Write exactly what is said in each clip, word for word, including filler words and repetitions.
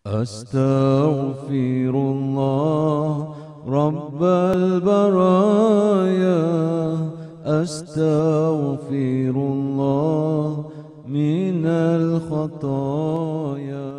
Astaghfirullah Rabbal baraya, Astaghfirullah minal khataya.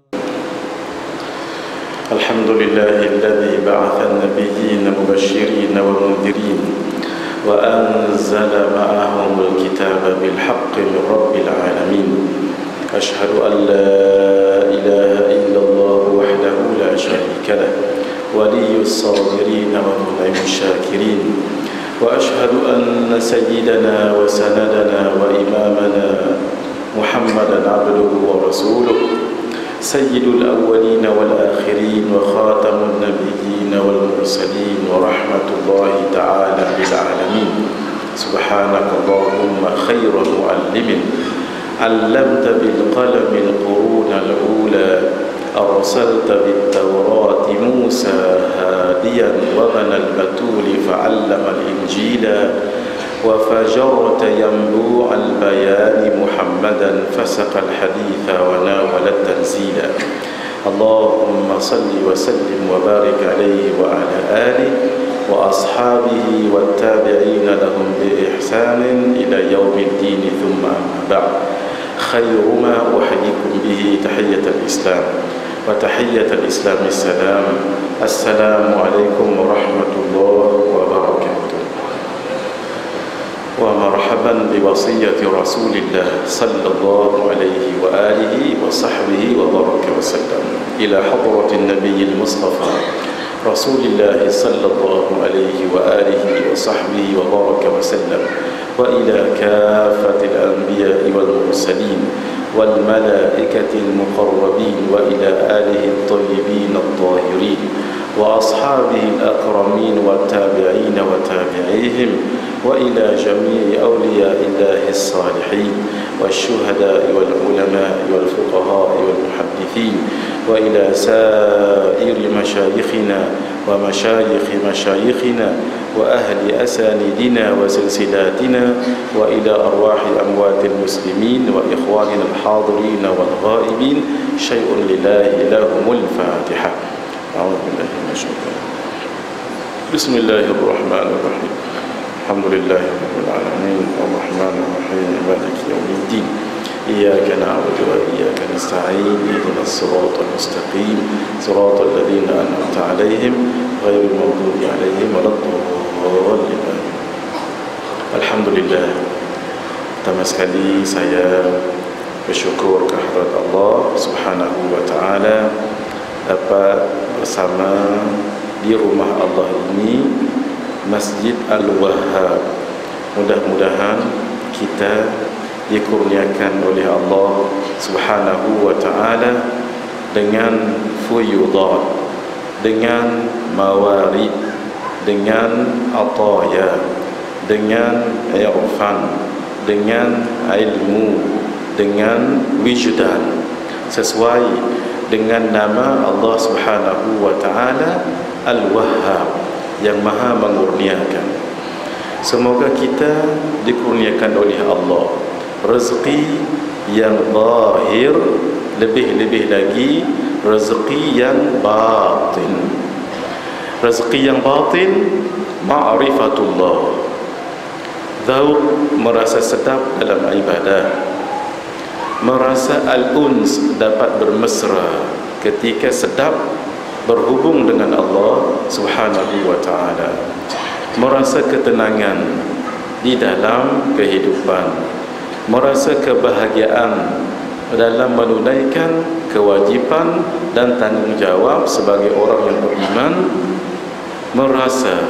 Alhamdulillahi alladhi ba'atha an-nabiyyina mubashirin wa mundhirin wa anzala ma'ahum al-kitaba bil haqqi min rabbil alamin. Ashhadu an la ilaha illallah wahdahu la sharika lah, waliyyus sabirin wa mu'minus syakirin. Wa ashhadu anna sayyidana wa sanadana wa imamana Muhammadan abduhu wa rasuluh, sayyidul awwalin wal akhirin wa khatamun nabiyyin wal mursalin wa rahmatullahi ta'ala bil alamin. Subhanakallahumma khairal muallimin, allamta bil qalamil qurunal ula, arsalta bit tawrati Musa hadiyan wa banal batuli fa'allama al injila, wa fajarta yanbu' al bayan Muhammadan fasaqa al haditha wa nawala al tanzila. Allahumma salli wa sallim wa barik alaihi wa ala alihi wa ashabihi wa tabi'ina lahum bi ihsanin ila yaumid din, thumma amma ba'd. Khairu ma uhyikum bihi tahiyatul Islam, wa tahiyatul Islam assalam. Assalamu alaikum warahmatullahi wabarakatuh. Wa marhaban bi wasiyati Rasulillah sallallahu alaihi wa alihi wa sahbihi wa baraka wa sallam ila hadratin nabiyil mustafa Rasulillah sallallahu alaihi wa alihi wa sahbihi wa baraka wa sallam, wa ila kafatil anbiya'i wal mursalin wal malaikatil muqarrabin, wa ila alihi at-tayyibin at-tahirin wa ashabihi al-akramin wa tabi'in wa tabi'ihim, wa ila jami'i awliya'illahi as-salihin wasyuhada'i wal ulama'i wal fuqaha'i wal muhaddithin, wa ila sa'iri masyayikhina wa masyayikhi masyayikhina wa ahli asanidina wa silsilatina, wa ila arwahi amwatil muslimin wa ikhwanina al-hadirin wal ghaibin. Syai'un lillahi lahumul Fatiha. A'udzu billahi minasy syaithanir rajim. Bismillahirrahmanirrahim. Alhamdulillahi rabbil alamin, arrahmanir rahim, maliki yaumiddin. Iyyaka na'budu wa iyyaka nasta'in, ihdinas siratal mustaqim, siratal ladzina an'amta 'alaihim ghairil maghdubi 'alaihim waladdallin. Alhamdulillah, pertama sekali saya bersyukur kehadrat Allah Subhanahu wa taala dapat bersama di rumah Allah ini, Masjid Al-Wahhab. Mudah-mudahan kita dikurniakan oleh Allah Subhanahu wa taala dengan fuyudat, dengan mawarid, dengan ataya, dengan irfan, dengan ilmu, dengan wijdan, sesuai dengan nama Allah Subhanahu wa taala Al-Wahhab, yang maha mengurniakan. Semoga kita dikurniakan oleh Allah rezeki yang zahir, lebih-lebih lagi rezeki yang batin. Rezeki yang batin, ma'rifatullah, dzauq, merasa sedap dalam ibadah, merasa al-uns, dapat bermesra ketika sedap berhubung dengan Allah Subhanahu wa taala, merasa ketenangan di dalam kehidupan, merasa kebahagiaan dalam menunaikan kewajipan dan tanggungjawab sebagai orang yang beriman, merasa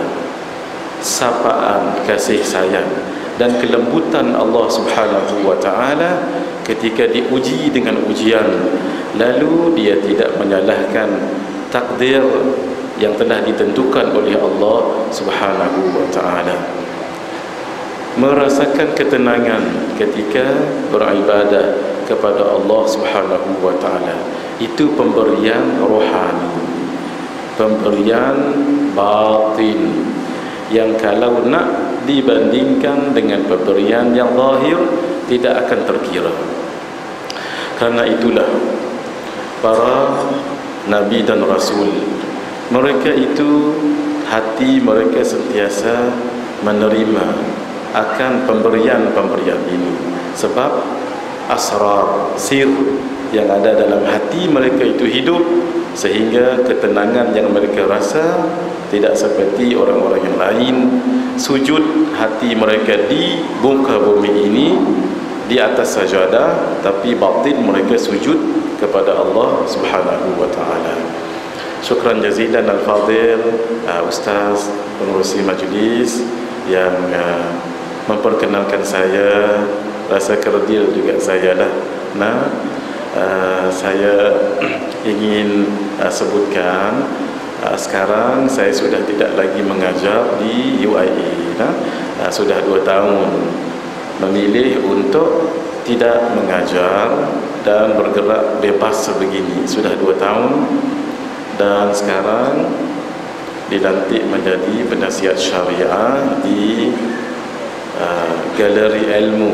sapaan, kasih sayang dan kelembutan Allah Subhanahu wa taala ketika diuji dengan ujian, lalu dia tidak menyalahkan takdir yang telah ditentukan oleh Allah Subhanahu wa taala. Merasakan ketenangan ketika beribadah kepada Allah Subhanahu wa taala. Itu pemberian rohani, pemberian batin, yang kalau nak dibandingkan dengan pemberian yang zahir tidak akan terkira. Karena itulah para Nabi dan Rasul. Mereka itu hati mereka sentiasa menerima akan pemberian-pemberian ini, sebab asrar, sir yang ada dalam hati mereka itu hidup, sehingga ketenangan yang mereka rasa tidak seperti orang-orang yang lain. Sujud hati mereka di muka bumi ini, di atas sajadah, tapi batin mereka sujud kepada Allah Subhanahu wa taala. Syukran jazilan al-fadil uh, Ustaz pengurusi majlis yang uh, memperkenalkan saya. Rasa kerdil juga saya lah. Nah, uh, saya ingin uh, sebutkan uh, sekarang saya sudah tidak lagi mengajar di U I A. Nah, uh, sudah dua tahun memilih untuk tidak mengajar dan bergerak bebas sebegini. Sudah dua tahun, dan sekarang dilantik menjadi penasihat syariah di uh, Galeri Ilmu,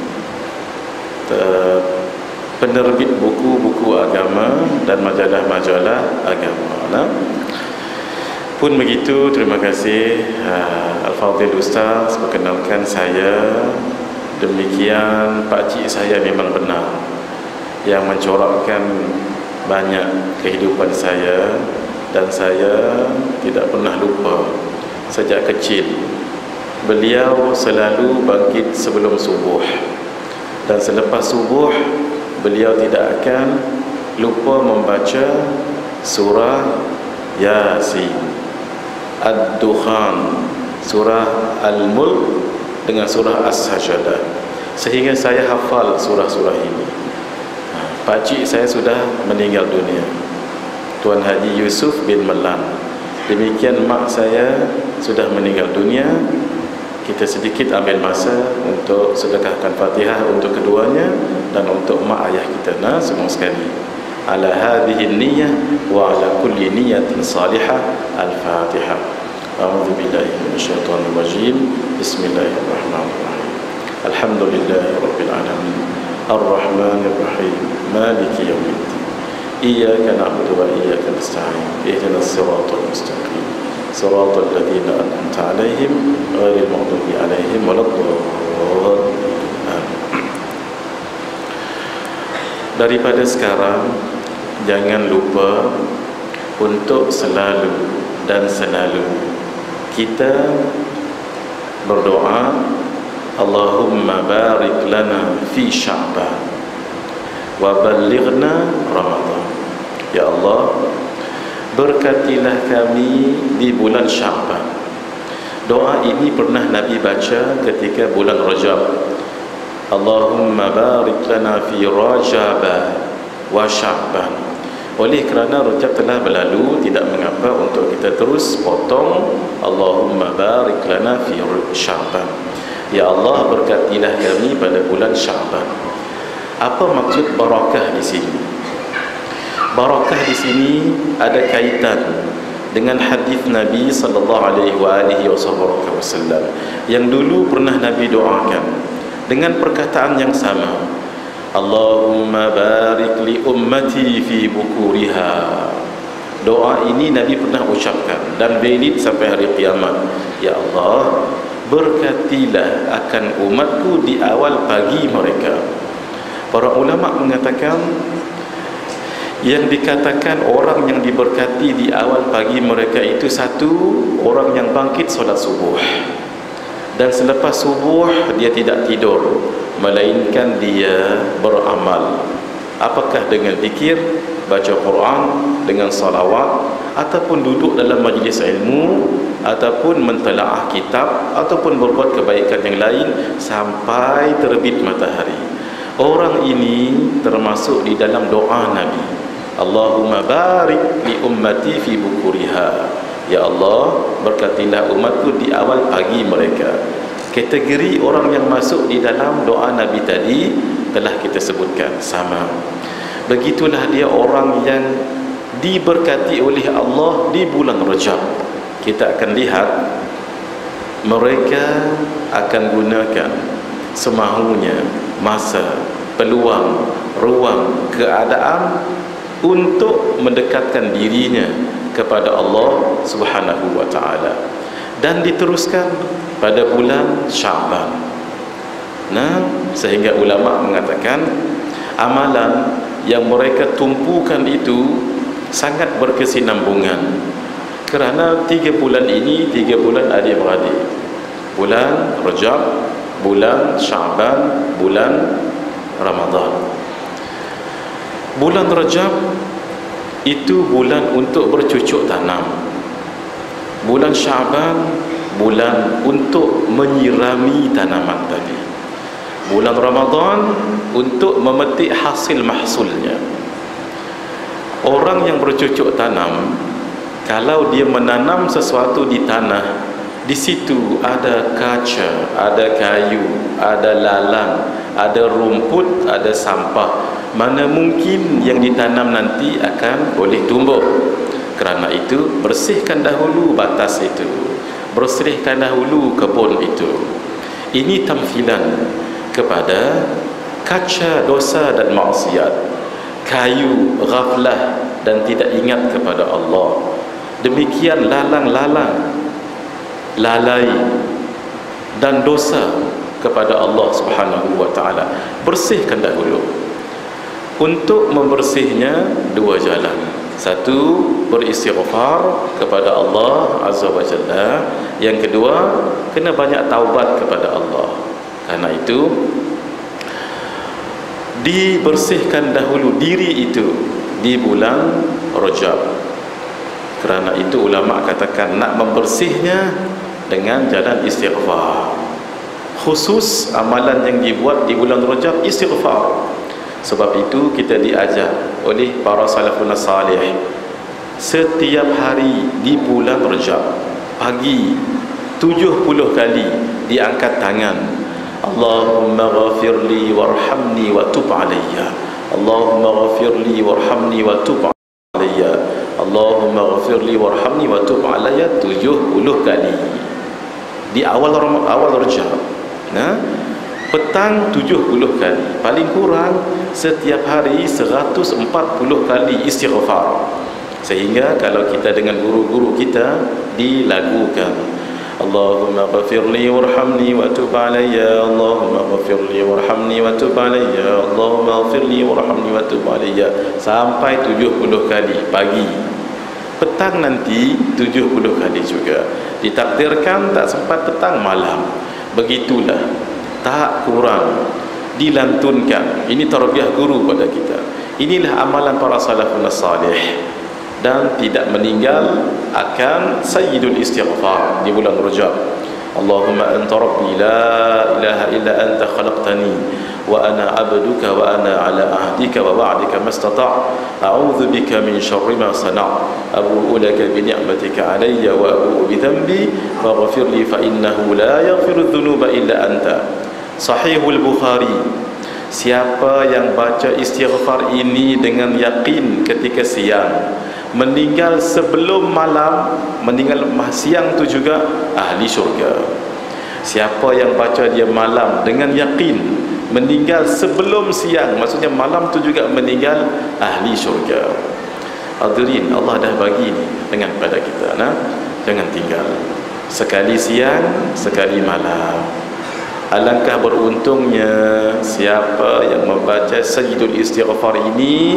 uh, penerbit buku-buku agama dan majalah-majalah agama. Nah, pun begitu, terima kasih uh, Al-Fadhil Ustaz perkenalkan saya. Demikian, pakcik saya memang benar yang mencorakkan banyak kehidupan saya, dan saya tidak pernah lupa sejak kecil. Beliau selalu bangkit sebelum subuh, dan selepas subuh beliau tidak akan lupa membaca surah Yasin, Ad-Dukhan, surah Al-Mulk dengan surah As-Sajdah, sehingga saya hafal surah-surah ini. Pakcik saya sudah meninggal dunia, Tuan Haji Yusuf bin Melan. Demikian mak saya sudah meninggal dunia. Kita sedikit ambil masa untuk sedekahkan Fatihah untuk keduanya dan untuk mak ayah kita. Nah, semua sekali, ala hadhihi niyyah wa ala kulli niyyatin salihah. Al-Fatihah. A'udzu billahi minasyaitonir rajim. Bismillahirrahmanirrahim. Alhamdulillahirabbil alamin. Ar-Rahmanir Rahim. Maliki yaumiddin. Iyyaka na'budu wa iyyaka nasta'in. Ihdinas siratal mustaqim. Siratal ladzina an'amta 'alaihim ghairil maghdubi 'alaihim waladdallin. Daripada sekarang, jangan lupa untuk selalu dan selalu kita berdoa, Allahumma barik lana fi Sya'ban wa ballighna Ramadan. Ya Allah, berkatilah kami di bulan Sya'ban. Doa ini pernah Nabi baca ketika bulan Rajab. Allahumma barik lana fi Rajab wa Sya'ban. Oleh kerana Rajab telah berlalu, tidak mengapa untuk kita terus potong Allahumma barik lana fi Sya'ban. Ya Allah, berkatilah kami pada bulan Sya'ban. Apa maksud barakah di sini? Barakah di sini ada kaitan dengan hadis Nabi sallallahu alaihi wasallam yang dulu pernah Nabi doakan dengan perkataan yang sama. Allahumma barik li ummati fi bukuriha. Doa ini Nabi pernah ucapkan dan valid sampai hari kiamat. Ya Allah, berkatilah akan umatku di awal pagi mereka. Para ulama mengatakan, yang dikatakan orang yang diberkati di awal pagi mereka itu, satu, orang yang bangkit solat subuh, dan selepas subuh dia tidak tidur, melainkan dia beramal. Apakah dengan zikir, baca Quran, dengan salawat, ataupun duduk dalam majlis ilmu, ataupun mentelaah kitab, ataupun berbuat kebaikan yang lain sampai terbit matahari. Orang ini termasuk di dalam doa Nabi, Allahumma barik li ummati fi bukuriha. Ya Allah, berkatilah umatku di awal pagi mereka. Kategori orang yang masuk di dalam doa Nabi tadi telah kita sebutkan sama. Begitulah dia orang yang diberkati oleh Allah di bulan Rajab. Kita akan lihat mereka akan gunakan semahunya masa, peluang, ruang, keadaan untuk mendekatkan dirinya kepada Allah Subhanahu wa taala. Dan diteruskan pada bulan Syaban. Nah, sehingga ulama mengatakan amalan yang mereka tumpukan itu sangat berkesinambungan. Kerana tiga bulan ini tiga bulan adik-beradik. Bulan Rajab, bulan Syaban, bulan Ramadan. Bulan Rajab itu bulan untuk bercucuk tanam. Bulan Syaban bulan untuk menyirami tanaman tadi. Bulan Ramadan untuk memetik hasil mahsulnya. Orang yang bercucuk tanam, kalau dia menanam sesuatu di tanah, di situ ada kaca, ada kayu, ada lalang, ada rumput, ada sampah, mana mungkin yang ditanam nanti akan boleh tumbuh. Kerana itu, bersihkan dahulu batas itu, bersihkan dahulu kebun itu. Ini tamfilan kepada kaca dosa dan maksiat, kayu ghaflah dan tidak ingat kepada Allah. Demikian lalang-lalang, lalai dan dosa kepada Allah Subhanahu wa taala. Bersihkan dahulu. Untuk membersihnya dua jalan. Satu, beristighfar kepada Allah Azza wa Jalla. Yang kedua, kena banyak taubat kepada Allah. Karena itu dibersihkan dahulu diri itu di bulan Rajab. Kerana itu ulama katakan nak membersihnya dengan jalan istighfar. Khusus amalan yang dibuat di bulan Rajab istighfar. Sebab itu kita diajar oleh para salafun salih, setiap hari di bulan Rajab pagi tujuh puluh kali diangkat tangan, Allahumma ghafirli warhamni wa tub alayya, Allahumma ghafirli warhamni wa tub alayya, Allahumma ghafirli warhamni wa tub alayya tujuh puluh kali di awal awal Rajab. Nah, petang tujuh puluh kali, paling kurang setiap hari seratus empat puluh kali istighfar. Sehingga kalau kita dengan guru-guru kita dilagukan, Allahumma ghafirli warhamni wa tub alayya, Allahumma ghafirli warhamni wa tub alayya, Allahumma ghafirli warhamni wa tub alayya, sampai tujuh puluh kali pagi. Petang nanti tujuh puluh kali juga. Ditakdirkan tak sempat petang, malam. Begitulah, tak kurang, dilantunkan. Ini tarbiyah guru pada kita. Inilah amalan para salafun salih. Dan tidak meninggal akan sayyidul istighfar di bulan Rajab. Allahumma anta rabbi la ilaha illa anta khalaqtani wa ana abduka wa ana ala ahdika wa wa'dika mastata' a'udzu bika min syarri ma sana' abu'u laka bi ni'matika alayya wa abu'u bi dhanbi faghfir li fa innahu la yaghfiru dhunuba illa anta. Sahihul Bukhari. Siapa yang baca istighfar ini dengan yakin ketika siang, meninggal sebelum malam, meninggal siang tu juga ahli syurga. Siapa yang baca dia malam dengan yakin, meninggal sebelum siang, maksudnya malam tu juga meninggal, ahli syurga. Hadirin, Allah dah bagi ni dengan pada kita, nah, jangan tinggal. Sekali siang, sekali malam. Alangkah beruntungnya siapa yang membaca sayyidul istighfar ini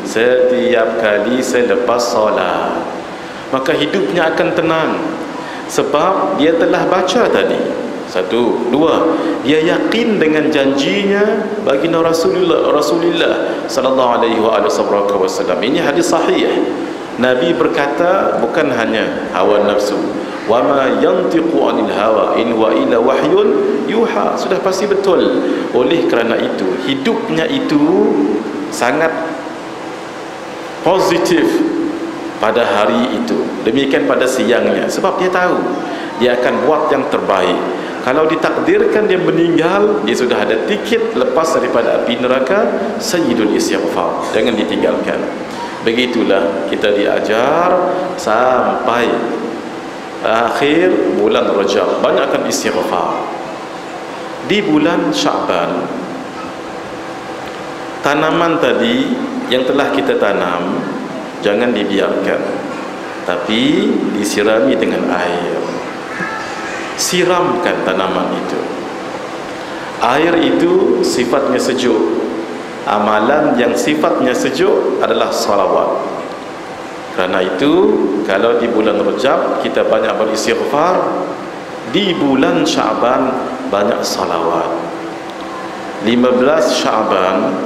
setiap kali selepas solat, maka hidupnya akan tenang. Sebab dia telah baca tadi. Satu, dua, dia yakin dengan janjinya baginda Rasulullah Rasulullah sallallahu alaihi wasallam. Ini hadis sahih. Nabi berkata, bukan hanya hawa nafsu, wa ma yantiqu 'anil hawa in wa illa wahyun yuha. Sudah pasti betul. Oleh kerana itu, hidupnya itu sangat positif pada hari itu. Demikian pada siangnya, sebab dia tahu dia akan buat yang terbaik. Kalau ditakdirkan dia meninggal, dia sudah ada tiket lepas daripada api neraka. Sayyidul istighfar, jangan ditinggalkan. Begitulah kita diajar sampai akhir bulan Rajab, banyakkan istighfar. Di bulan Syaban, tanaman tadi yang telah kita tanam jangan dibiarkan, tapi disirami dengan air. Siramkan tanaman itu. Air itu sifatnya sejuk. Amalan yang sifatnya sejuk adalah salawat. Kerana itu, kalau di bulan Rajab kita banyak beristighfar, di bulan Syaban banyak salawat. lima belas Syaban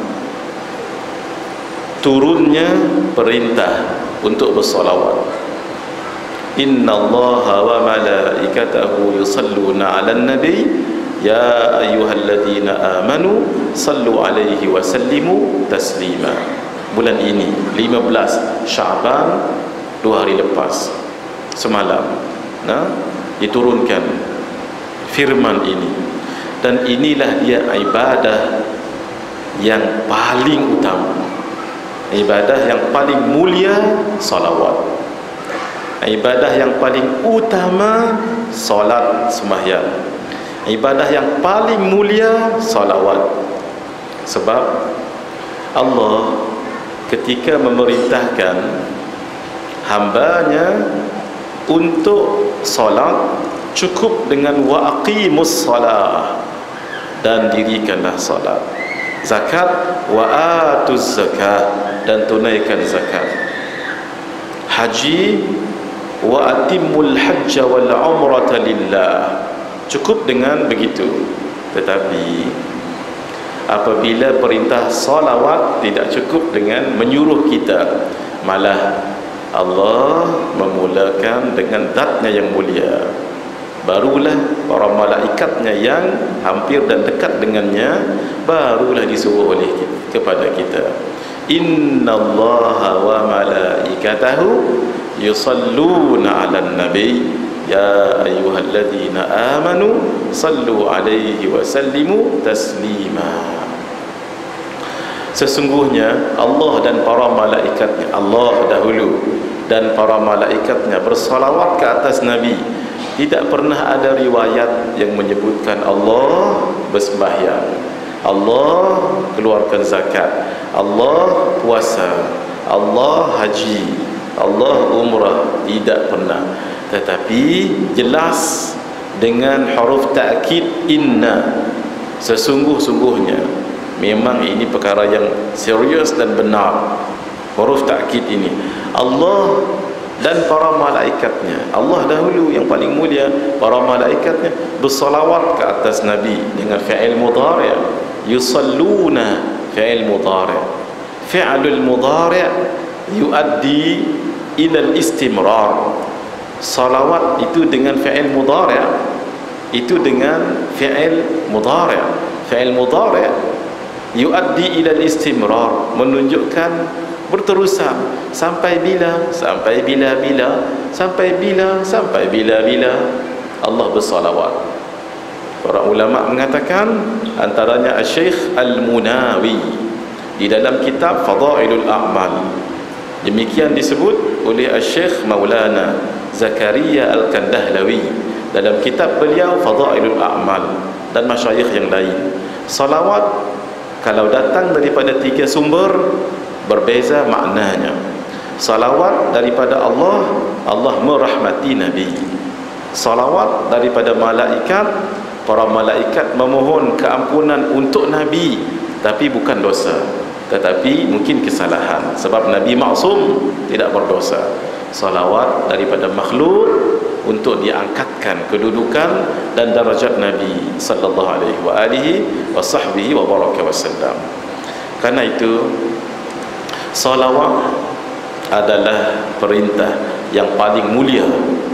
turunnya perintah untuk bersalawat. Inna Allaha wa malaikatahu yusalluna 'alan nabi ya ayyuhalladzina amanu sallu 'alaihi wa sallimu taslima. Bulan ini lima belas Syaban, dua hari lepas semalam, nah, diturunkan firman ini, dan inilah dia ibadah yang paling utama, ibadah yang paling mulia, salawat. Ibadah yang paling utama, solat sembahyang. Ibadah yang paling mulia, salawat. Sebab Allah ketika memerintahkan hambanya untuk solat, cukup dengan wa aqimus salah, dan dirikanlah solat. Zakat, wa atuz zakah, dan tunaikan zakat. Haji, wa atimul hajja wal umrata lillah, cukup dengan begitu. Tetapi apabila perintah salawat tidak cukup dengan menyuruh kita, malah Allah memulakan dengan zatnya yang mulia, barulah para malaikatnya yang hampir dan dekat dengannya, barulah disuruh oleh kita, kepada kita. Innallaha wa malaikatahu yusalluna 'alan nabi ya ayyuhalladzina amanu sallu 'alaihi wa sallimu taslima. Sesungguhnya Allah dan para malaikatnya, Allah dahulu dan para malaikatnya bersalawat ke atas Nabi. Tidak pernah ada riwayat yang menyebutkan Allah bersembahyang, Allah keluarkan zakat, Allah puasa, Allah haji, Allah umrah. Tidak pernah. Tetapi jelas dengan huruf ta'kid, inna, sesungguh-sungguhnya. Memang ini perkara yang serius dan benar. Huruf ta'kid ini, Allah dan para malaikatnya, Allah dahulu yang paling mulia, para malaikatnya bersalawat ke atas Nabi dengan fi'il mudhari'. Yusalluna fi'il mudhari'. Fi'lul mudhari' yuaddi ila al-istimrar. Salawat itu dengan fi'il mudhari', itu dengan fi'il mudhari'. Fi'il mudhari' yuaddi ila al-istimrar, menunjukkan berterusan. Sampai bila? Sampai bila-bila. Sampai bila? Sampai bila-bila Allah bersalawat. Para ulama mengatakan, antaranya Syekh Al-Munawi di dalam kitab Fadailul A'mal. Demikian disebut oleh Syekh Maulana Zakaria Al-Kandahlawi dalam kitab beliau Fadailul A'mal, dan masyayikh yang lain. Salawat kalau datang daripada tiga sumber berbeza maknanya. Salawat daripada Allah, Allah merahmati Nabi. Salawat daripada malaikat, para malaikat memohon keampunan untuk Nabi, tapi bukan dosa, tetapi mungkin kesalahan, sebab Nabi maksum, tidak berdosa. Salawat daripada makhluk untuk diangkatkan kedudukan dan darajat Nabi sallallahu alaihi wa alihi wa sahbihi wa baraka wasallam. Karena itu salawat adalah perintah yang paling mulia,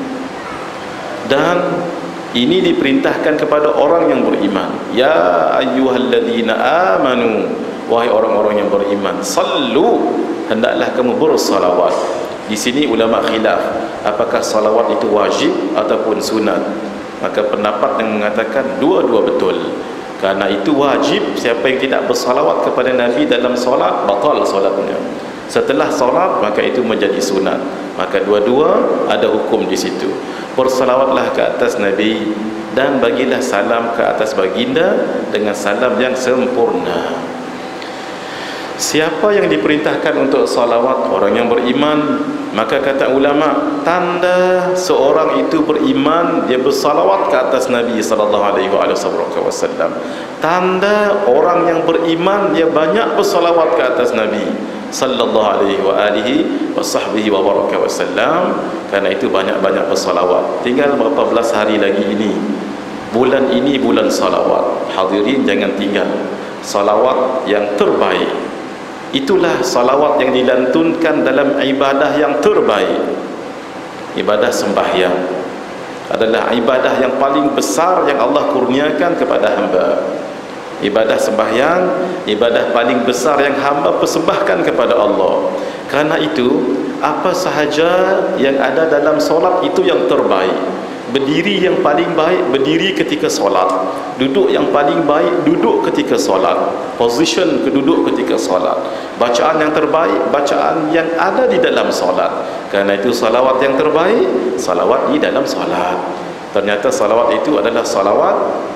dan ini diperintahkan kepada orang yang beriman. Ya ayyuhalladzina amanu, wahai orang-orang yang beriman, sallu, hendaklah kamu bersalawat. Di sini ulama khilaf apakah salawat itu wajib ataupun sunat. Maka pendapat yang mengatakan dua-dua betul. Karena itu wajib, siapa yang tidak bersalawat kepada Nabi dalam solat, batal solatnya. Setelah solat, maka itu menjadi sunat. Maka dua-dua ada hukum di situ. Bersalawatlah ke atas Nabi dan bagilah salam ke atas baginda dengan salam yang sempurna. Siapa yang diperintahkan untuk salawat? Orang yang beriman. Maka kata ulama, tanda seorang itu beriman, dia bersalawat ke atas Nabi sallallahu alaihi wasallam. Tanda orang yang beriman, dia banyak bersalawat ke atas Nabi sallallahu alaihi wa alihi wasahbihi wa baraka wasallam. Karena itu banyak-banyak bersalawat. Tinggal berapa belas hari lagi ini. Bulan ini bulan salawat. Hadirin jangan tinggal. Salawat yang terbaik, itulah salawat yang dilantunkan dalam ibadah yang terbaik. Ibadah sembahyang adalah ibadah yang paling besar yang Allah kurniakan kepada hamba. Ibadah sembahyang, ibadah paling besar yang hamba persembahkan kepada Allah. Karena itu, apa sahaja yang ada dalam solat itu yang terbaik. Berdiri yang paling baik, berdiri ketika solat. Duduk yang paling baik, duduk ketika solat. Position keduduk ketika solat. Bacaan yang terbaik, bacaan yang ada di dalam solat. Karena itu salawat yang terbaik, salawat di dalam solat. Ternyata salawat itu adalah salawat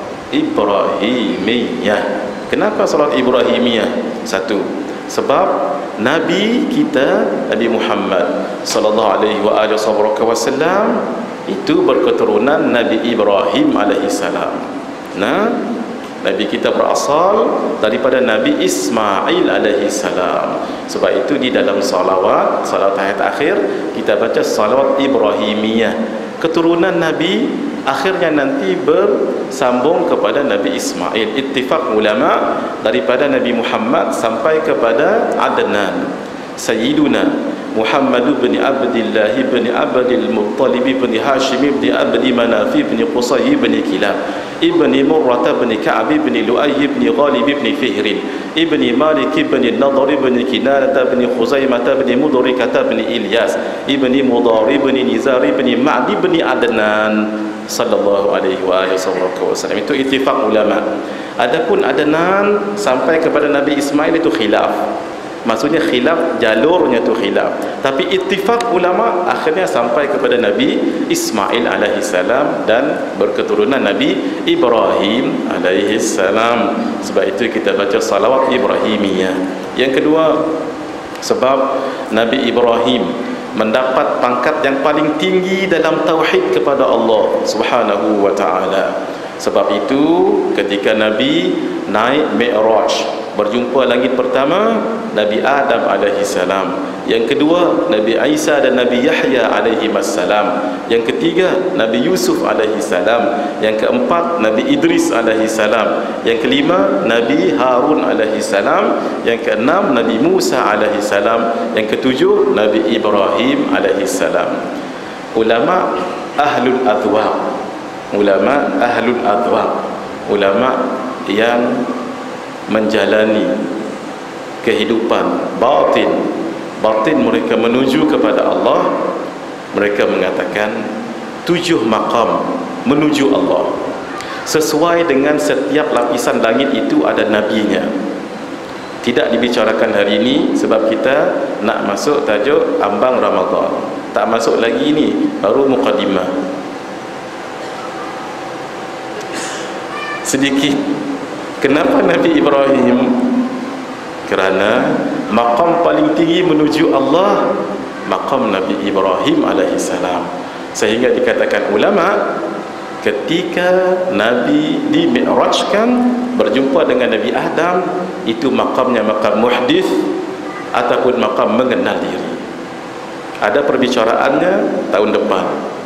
Ibrahimiyah. Kenapa salawat Ibrahimiyah? Satu, sebab Nabi kita, Nabi Muhammad sallallahu alaihi wasallam itu berketurunan Nabi Ibrahim alaihissalam. Nah, Nabi kita berasal daripada Nabi Ismail alaihissalam. Sebab itu di dalam salawat, salawat tahiyat akhir, kita baca salawat Ibrahimiyah. Keturunan Nabi akhirnya nanti bersambung kepada Nabi Ismail. Ittifaq ulama daripada Nabi Muhammad sampai kepada Adnan. Sayyiduna Muhammad bin Abdullah bin Abdul Muttalib bin Hashim bin Abdi Manaf bin Qusay bin Kilab ibni Murrah bin Ka'ab bin Lu'ay bin Ghalib bin Fihr ibni Malik bin Nadhr bin Kinanah bin Khuzaimah bin Mudrikah bin Ilyas ibni Mudar bin Nizar bin Ma'di bin Adnan sallallahu alaihi wasallam. Itu ittifaq ulama. Adapun Adnan sampai kepada Nabi Ismail itu khilaf. Maksudnya khilaf, jalurnya tu khilaf. Tapi ittifaq ulama akhirnya sampai kepada Nabi Ismail alaihi salam dan berketurunan Nabi Ibrahim alaihi salam. Sebab itu kita baca salawat Ibrahimiyah. Yang kedua, sebab Nabi Ibrahim mendapat pangkat yang paling tinggi dalam tauhid kepada Allah Subhanahu wa taala. Sebab itu ketika Nabi naik Mi'raj, berjumpa langit pertama Nabi Adam alaihi salam, yang kedua Nabi Isa dan Nabi Yahya alaihi salam, yang ketiga Nabi Yusuf alaihi salam, yang keempat Nabi Idris alaihi salam, yang kelima Nabi Harun alaihi salam, yang keenam Nabi Musa alaihi salam, yang ketujuh Nabi Ibrahim alaihi salam. Ulama ahlul adwa, ulama ahlul adwa, ulama yang menjalani kehidupan batin, batin mereka menuju kepada Allah. Mereka mengatakan tujuh maqam menuju Allah. Sesuai dengan setiap lapisan langit itu ada nabinya. Tidak dibicarakan hari ini sebab kita nak masuk tajuk ambang Ramadan. Tak masuk lagi ini, baru muqaddimah. Sedikit. Kenapa Nabi Ibrahim? Kerana maqam paling tinggi menuju Allah, maqam Nabi Ibrahim alaihi salam. Sehingga dikatakan ulama, ketika Nabi di-mi'rajkan berjumpa dengan Nabi Adam, itu maqamnya maqam muhdith ataupun maqam mengenal diri. Ada perbicaraannya tahun depan.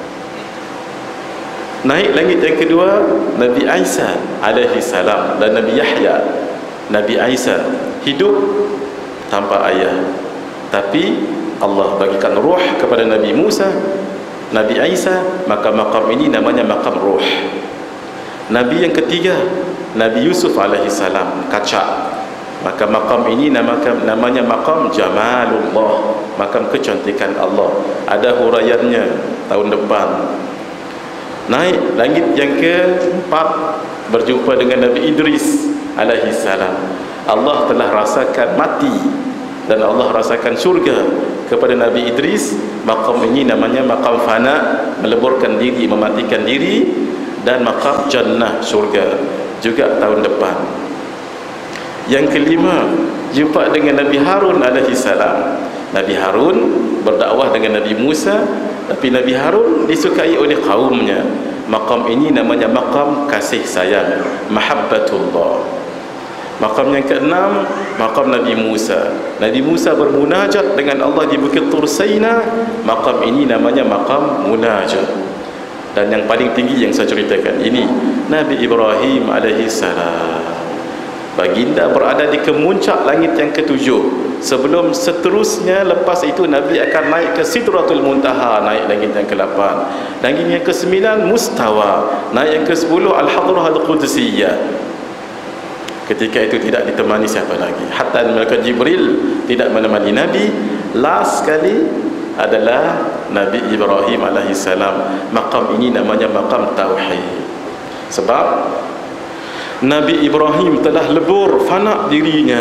Naik langit yang kedua Nabi Isa alaihi salam dan Nabi Yahya. Nabi Isa hidup tanpa ayah, tapi Allah bagikan ruh kepada Nabi Musa, Nabi Isa, maka maqam ini namanya maqam ruh. Nabi yang ketiga Nabi Yusuf alaihi salam, kaca, maka maqam ini namanya, namanya maqam jamalullah, maqam kecantikan Allah. Ada huraiannya tahun depan. Naik langit yang keempat berjumpa dengan Nabi Idris alaihi salam. Allah telah rasakan mati dan Allah rasakan syurga kepada Nabi Idris. Maqam ini namanya maqam fana, meleburkan diri, mematikan diri, dan maqam jannah, syurga, juga tahun depan. Yang kelima jumpa dengan Nabi Harun alaihi salam. Nabi Harun berdakwah dengan Nabi Musa, tapi Nabi Harun disukai oleh kaumnya. Maqam ini namanya maqam kasih sayang, mahabbatullah. Maqam yang keenam, maqam Nabi Musa. Nabi Musa bermunajat dengan Allah di Bukit Tur Saina. Maqam ini namanya maqam munajat. Dan yang paling tinggi yang saya ceritakan ini, Nabi Ibrahim alaihi salam. Baginda berada di kemuncak langit yang ketujuh. Sebelum seterusnya, lepas itu Nabi akan naik ke Sidratul Muntaha, naik langit yang ke-lapan. Langit yang ke-sembilan Mustawa, naik yang ke-sepuluh Al-Hadrah Al-Qudsiyah. Ketika itu tidak ditemani siapa lagi, hatta malaikat Jibril tidak menemani Nabi. Last sekali adalah Nabi Ibrahim alaihissalam. Maqam ini namanya maqam tauhid. Sebab Nabi Ibrahim telah lebur fana dirinya,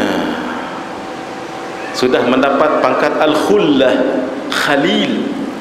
sudah mendapat pangkat Al-Khullah, Khalil.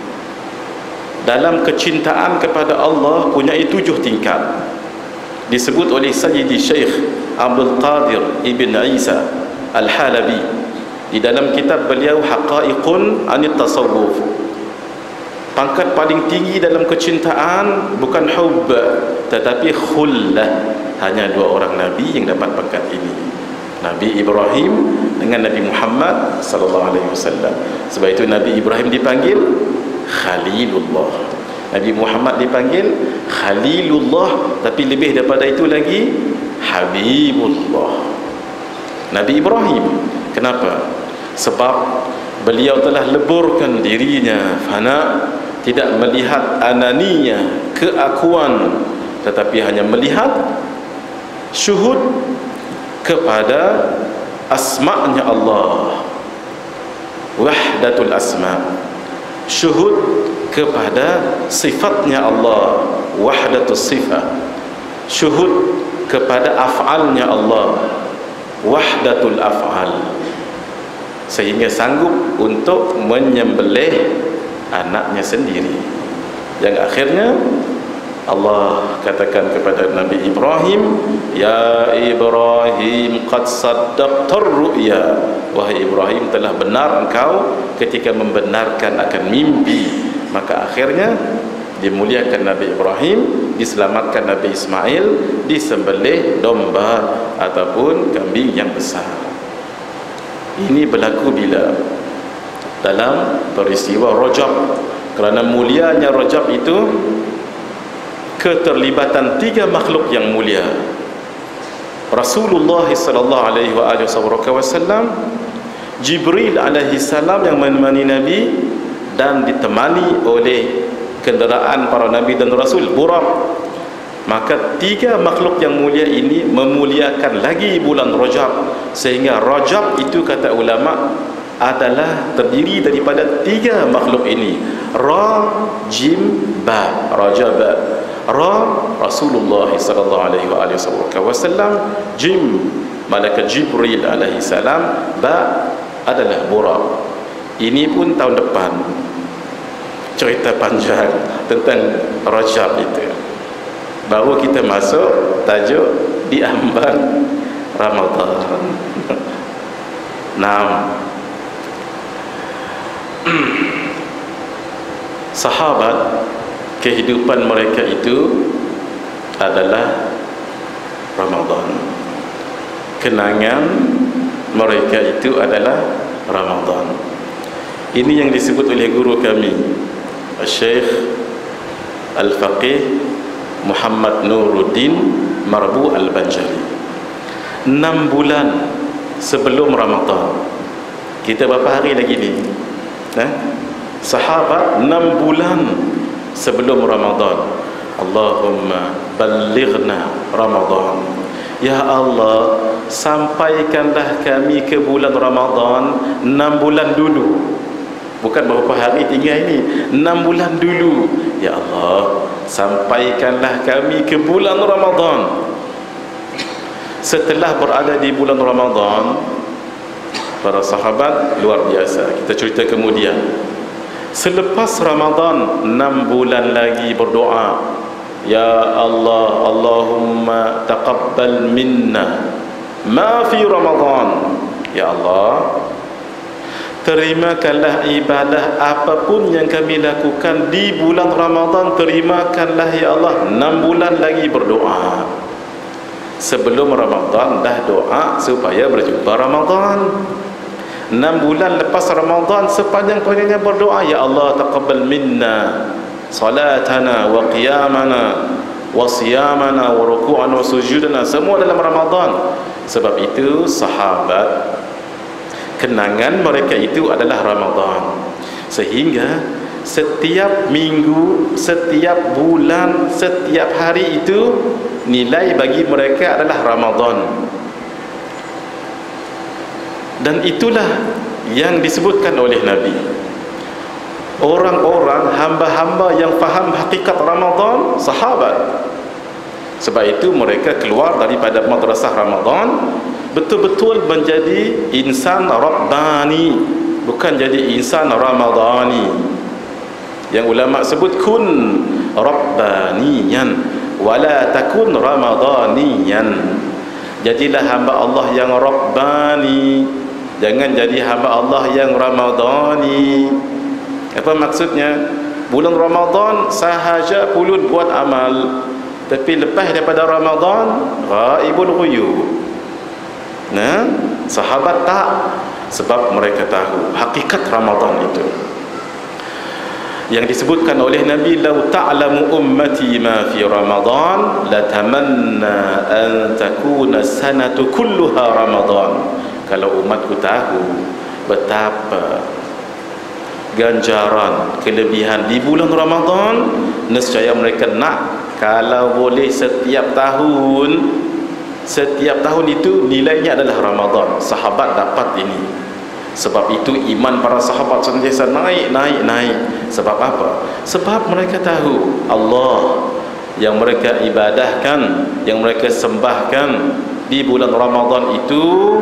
Dalam kecintaan kepada Allah punya tujuh tingkat. Disebut oleh Sayyidi Syekh Abdul Qadir Ibn Isa Al-Halabi di dalam kitab beliau Haqaiqun Anit Tasawwuf. Pangkat paling tinggi dalam kecintaan bukan hub, tetapi khullah. Hanya dua orang Nabi yang dapat pangkat ini, Nabi Ibrahim dengan Nabi Muhammad sallallahu alaihi wasallam. Sebab itu Nabi Ibrahim dipanggil Khalilullah, Nabi Muhammad dipanggil Khalilullah, tapi lebih daripada itu lagi Habibullah. Nabi Ibrahim, kenapa? Sebab beliau telah leburkan dirinya fana, tidak melihat ananiyah, keakuan, tetapi hanya melihat syuhud kepada asma'nya Allah, wahdatul asma', syuhud kepada sifatnya Allah, wahdatul sifat, syuhud kepada af'alnya Allah, wahdatul af'al, sehingga sanggup untuk menyembelih anaknya sendiri. Yang akhirnya Allah katakan kepada Nabi Ibrahim, ya Ibrahim qad saddaqtar ru'ya, wahai Ibrahim, telah benar engkau ketika membenarkan akan mimpi. Maka akhirnya dimuliakan Nabi Ibrahim, diselamatkan Nabi Ismail, disembelih domba ataupun kambing yang besar. Ini berlaku bila? Dalam peristiwa Rajab. Kerana mulianya Rajab itu keterlibatan tiga makhluk yang mulia. Rasulullah sallallahu alaihi wasallam, Jibril alaihi salam yang menemani Nabi, dan ditemani oleh kenderaan para nabi dan rasul, Buraq. Maka tiga makhluk yang mulia ini memuliakan lagi bulan Rajab, sehingga Rajab itu kata ulama adalah terdiri daripada tiga makhluk ini, Ra, Jim, Ba. Rajab, Ra Rasulullah sallallahu alaihi wasallam, Jim malaikat Jibril alaihi salam, Ba adalah Buraq. Ini pun tahun depan, cerita panjang tentang Rajab itu. Baru kita masuk tajuk diambang Ramadan. Enam. Sahabat, kehidupan mereka itu adalah Ramadan. Kenangan mereka itu adalah Ramadan. Ini yang disebut oleh guru kami, Syekh Al-Faqih Muhammad Nuruddin Marbu Al-Banjari. Enam bulan sebelum Ramadan. Kita berapa hari lagi ni? Nah, sahabat enam bulan sebelum Ramadan. Allahumma ballighna Ramadan. Ya Allah, sampaikanlah kami ke bulan Ramadan enam bulan dulu. Bukan beberapa hari tinggal ini, enam bulan dulu. Ya Allah, sampaikanlah kami ke bulan Ramadan. Setelah berada di bulan Ramadan, para sahabat luar biasa. Kita cerita kemudian, selepas Ramadan enam bulan lagi berdoa, ya Allah, Allahumma taqabbal minna ma fi Ramadan Ya Allah, terimakanlah ibadah apapun yang kami lakukan di bulan Ramadan. Terimakanlah ya Allah. Enam bulan lagi berdoa. Sebelum Ramadan dah doa supaya berjumpa Ramadan. Enam bulan lepas Ramadan sepanjang-panjangnya berdoa, ya Allah taqabbal minna salatana wa qiyamana wa siyamana wa ruku'ana wa sujudana, semua dalam Ramadan. Sebab itu sahabat, kenangan mereka itu adalah Ramadan. Sehingga setiap minggu, setiap bulan, setiap hari itu nilai bagi mereka adalah Ramadan. Dan itulah yang disebutkan oleh Nabi. Orang-orang, hamba-hamba yang faham hakikat Ramadan, sahabat. Sebab itu mereka keluar daripada madrasah Ramadan betul-betul menjadi insan Rabbani, bukan jadi insan Ramadhani. Yang ulama sebut kun Rabbaniyan wala takun Ramadhaniyan. Jadilah hamba Allah yang Rabbani, jangan jadi hamba Allah yang Ramadhani. Apa maksudnya? Bulan Ramadan sahaja pulut buat amal, tapi lepas daripada Ramadan ghaibul ghuyub. Nah, sahabat tak, sebab mereka tahu hakikat Ramadan itu. Yang disebutkan oleh Nabi, "Lau ta'lamu ummati ma fi Ramadan la tamanna an takuna sanatu kulluha Ramadan." Kalau umatku tahu betapa ganjaran, kelebihan di bulan Ramadan, nescaya mereka nak kalau boleh setiap tahun, setiap tahun itu nilainya adalah Ramadan. Sahabat dapat ini. Sebab itu iman para sahabat sentiasa naik, naik, naik. Sebab apa? Sebab mereka tahu Allah yang mereka ibadahkan, yang mereka sembahkan di bulan Ramadan itu,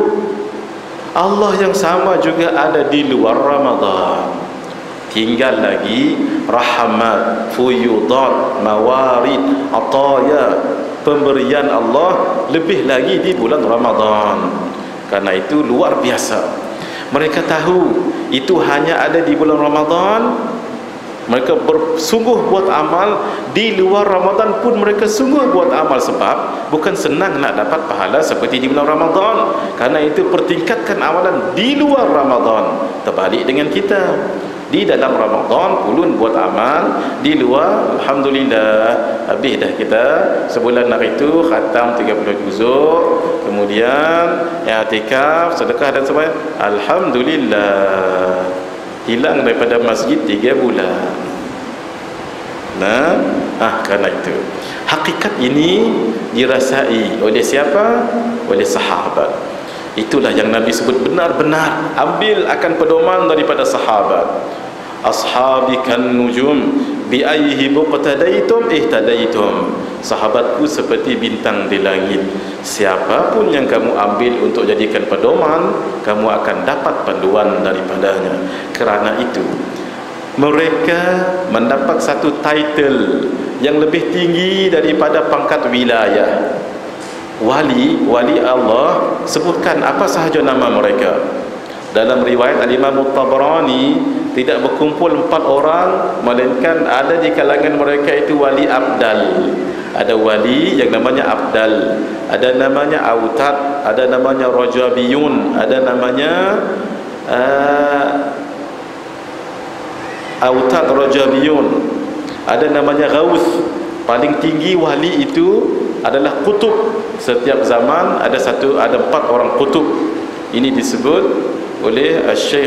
Allah yang sama juga ada di luar Ramadan. Tinggal lagi rahmat, fuyudat, mawarid, ataya, pemberian Allah lebih lagi di bulan Ramadan. Karena itu luar biasa. Mereka tahu itu hanya ada di bulan Ramadan. Mereka bersungguh buat amal. Di luar Ramadan pun mereka sungguh buat amal. Sebab bukan senang nak dapat pahala seperti di bulan Ramadan. Karena itu pertingkatkan amalan di luar Ramadan. Terbalik dengan kita. Di dalam Ramadan ulun buat amal, di luar alhamdulillah habis dah kita sebulan hari itu khatam tiga puluh juzuk, kemudian i'tikaf, sedekah dan sebagainya, alhamdulillah hilang daripada masjid tiga bulan. Nah, ah karena itu hakikat ini dirasai oleh siapa? Oleh sahabat. Itulah yang Nabi sebut benar-benar ambil akan pedoman daripada sahabat. Ashabi kan nujum bi ayyihi muqtadaitum ihtadaitum. Sahabatku seperti bintang di langit. Siapapun yang kamu ambil untuk jadikan pedoman, kamu akan dapat panduan daripadanya. Kerana itu mereka mendapat satu title yang lebih tinggi daripada pangkat wilayah. Wali, wali Allah, sebutkan apa sahaja nama mereka. Dalam riwayat Al-Imam Tabrani tidak berkumpul empat orang, melainkan ada di kalangan mereka itu wali abdal. Ada wali yang namanya abdal, ada namanya autad, ada namanya rajabiyun, ada namanya uh, autad rajabiyun, ada namanya ghaus. Paling tinggi wali itu adalah kutub. Setiap zaman ada satu, ada empat orang kutub. Ini disebut oleh Syekh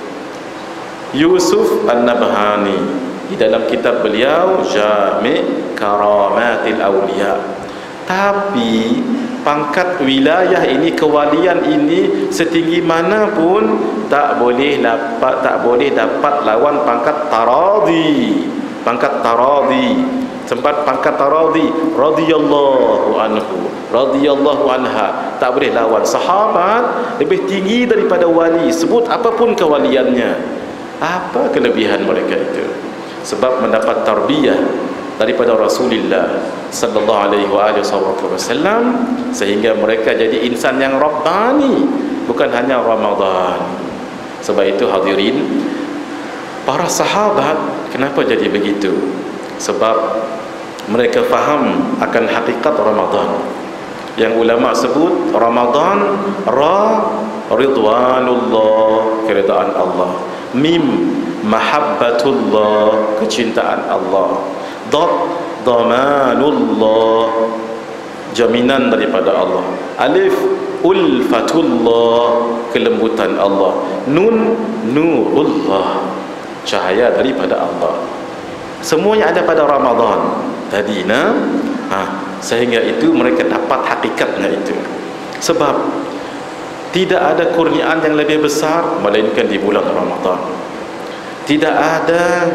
Yusuf An-Nabhani di dalam kitab beliau Jami' Karamatil Awliya. Tapi pangkat wilayah ini, kewalian ini setinggi mana pun tak boleh dapat tak boleh dapat lawan pangkat taradhi. Pangkat taradhi, sempat pangkat taradhi, radhiyallahu anhu, radhiyallahu anha, tak boleh lawan. Sahabat lebih tinggi daripada wali, sebut apapun kewaliannya. Apa kelebihan mereka itu? Sebab mendapat tarbiyah daripada Rasulullah sallallahu alaihi wa alihi wasallam, sehingga mereka jadi insan yang rabbani, bukan hanya Ramadan. Sebab itu hadirin, para sahabat kenapa jadi begitu? Sebab mereka faham akan hakikat Ramadan. Yang ulama sebut Ramadan, ra ridwanullah, keridaan Allah, mim mahabbatullah, kecintaan Allah, dad damanullah, jaminan daripada Allah, alif ulfatullah, kelembutan Allah, nun nurullah, cahaya daripada Allah. Semuanya ada pada Ramadan tadi, nah ha, sehingga itu mereka dapat hakikatnya itu. Sebab tidak ada kurniaan yang lebih besar melainkan di bulan Ramadan. Tidak ada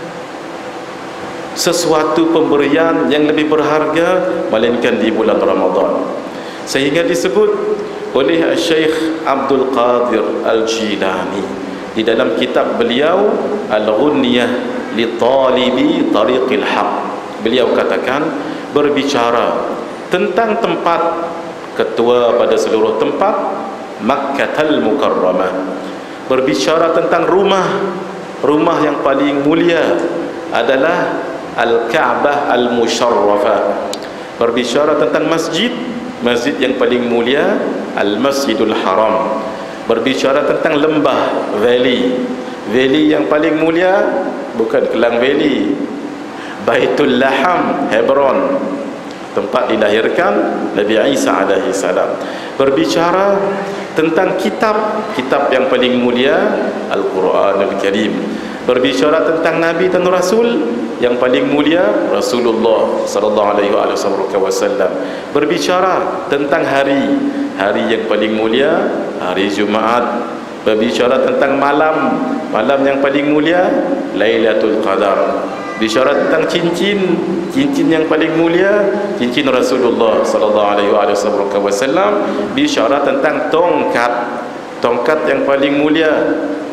sesuatu pemberian yang lebih berharga melainkan di bulan Ramadan. Sehingga disebut oleh Syekh Abdul Qadir Al-Jilani di dalam kitab beliau Al-Ghunniyah li Talibi Tariqil Haq, beliau katakan, berbicara tentang tempat ketua pada seluruh tempat, Makkatul Mukarramah, berbicara tentang rumah rumah yang paling mulia adalah Al-Ka'bah Al-Musharrafah, berbicara tentang masjid masjid yang paling mulia Al-Masjidul Haram, berbicara tentang lembah, valley valley yang paling mulia bukan Kelang Valley, Baitul Laham, Hebron, tempat dilahirkan Nabi Isa alaihi salam, berbicara tentang kitab kitab yang paling mulia Al-Quranul Karim, berbicara tentang Nabi dan Rasul yang paling mulia Rasulullah sallallahu alaihi wasallam, berbicara tentang hari hari yang paling mulia hari Jumaat, berbicara tentang malam malam yang paling mulia Lailatul Qadar, bicara tentang cincin cincin yang paling mulia cincin Rasulullah sallallahu alaihi wasallam, bicara tentang tongkat tongkat yang paling mulia.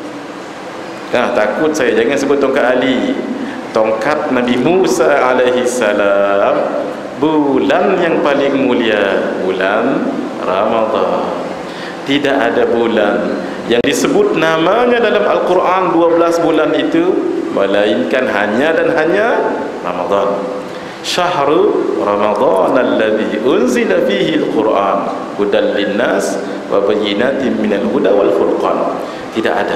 Nah, takut saya jangan sebut tongkat Ali, tongkat Nabi Musa alaihi salam, bulan yang paling mulia bulan Ramadan. Tidak ada bulan yang disebut namanya dalam Al-Quran dua belas bulan itu melainkan hanya dan hanya Ramadan. Syahrul Ramadan alladhi unzila fihi al-Quran hudan linnas wa bayyinatin minal huda wal furqan. Tidak ada.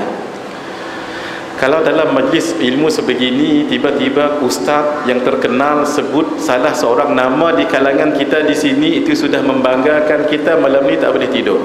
Kalau dalam majlis ilmu sebegini tiba-tiba ustaz yang terkenal sebut salah seorang nama di kalangan kita di sini, itu sudah membanggakan kita, malam ni tak boleh tidur.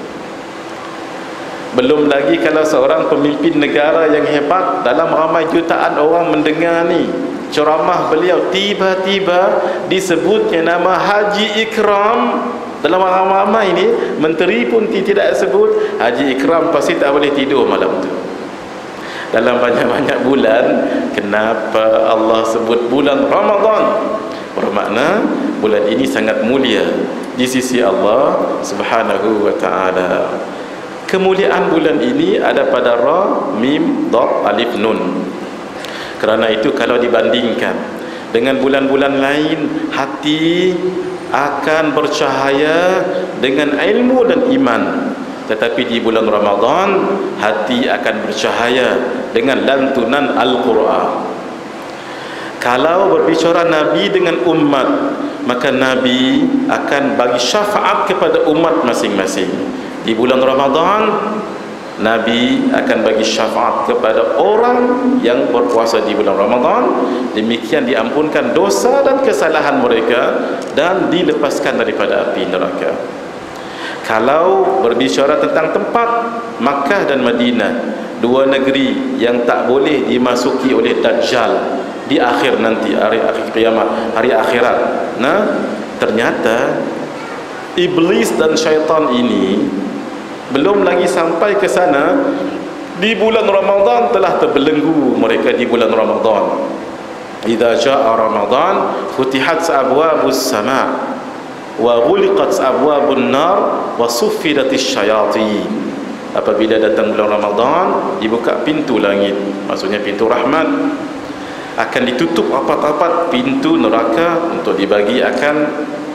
Belum lagi kalau seorang pemimpin negara yang hebat, dalam ramai jutaan orang mendengar ni ceramah beliau, tiba-tiba disebutnya nama Haji Ikram dalam ramai ni, menteri pun tidak sebut Haji Ikram, pasti tak boleh tidur malam tu. Dalam banyak-banyak bulan, kenapa Allah sebut bulan Ramadan? Bermakna bulan ini sangat mulia di sisi Allah Subhanahu wa ta'ala. Kemuliaan bulan ini ada pada Ra, Mim, Dad, Alif, Nun. Kerana itu kalau dibandingkan dengan bulan-bulan lain, hati akan bercahaya dengan ilmu dan iman. Tetapi di bulan Ramadan, hati akan bercahaya dengan lantunan Al-Quran. Kalau berbicara Nabi dengan umat, maka Nabi akan bagi syafaat kepada umat masing-masing. Di bulan Ramadan, Nabi akan bagi syafaat kepada orang yang berpuasa di bulan Ramadan, demikian diampunkan dosa dan kesalahan mereka dan dilepaskan daripada api neraka. Kalau berbicara tentang tempat, Makkah dan Madinah, dua negeri yang tak boleh dimasuki oleh Dajjal di akhir nanti, hari akhir kiamat, hari akhirat. Nah, ternyata iblis dan syaitan ini belum lagi sampai ke sana, di bulan Ramadan telah terbelenggu mereka di bulan Ramadan. Idza jaa Ramadan futihat abwabus sama' wa ghuliqat abwabun nar wa suffidatis syayatin. Apabila datang bulan Ramadan, dibuka pintu langit, maksudnya pintu rahmat, akan ditutup rapat-rapat pintu neraka untuk dibagi akan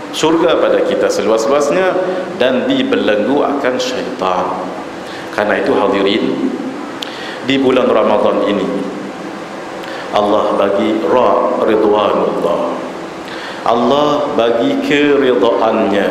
syurga pada kita seluas-luasnya, dan dibelenggu akan syaitan. Karena itu hadirin, di bulan Ramadan ini Allah bagi ra ridwanullah, Allah bagi keredaannya,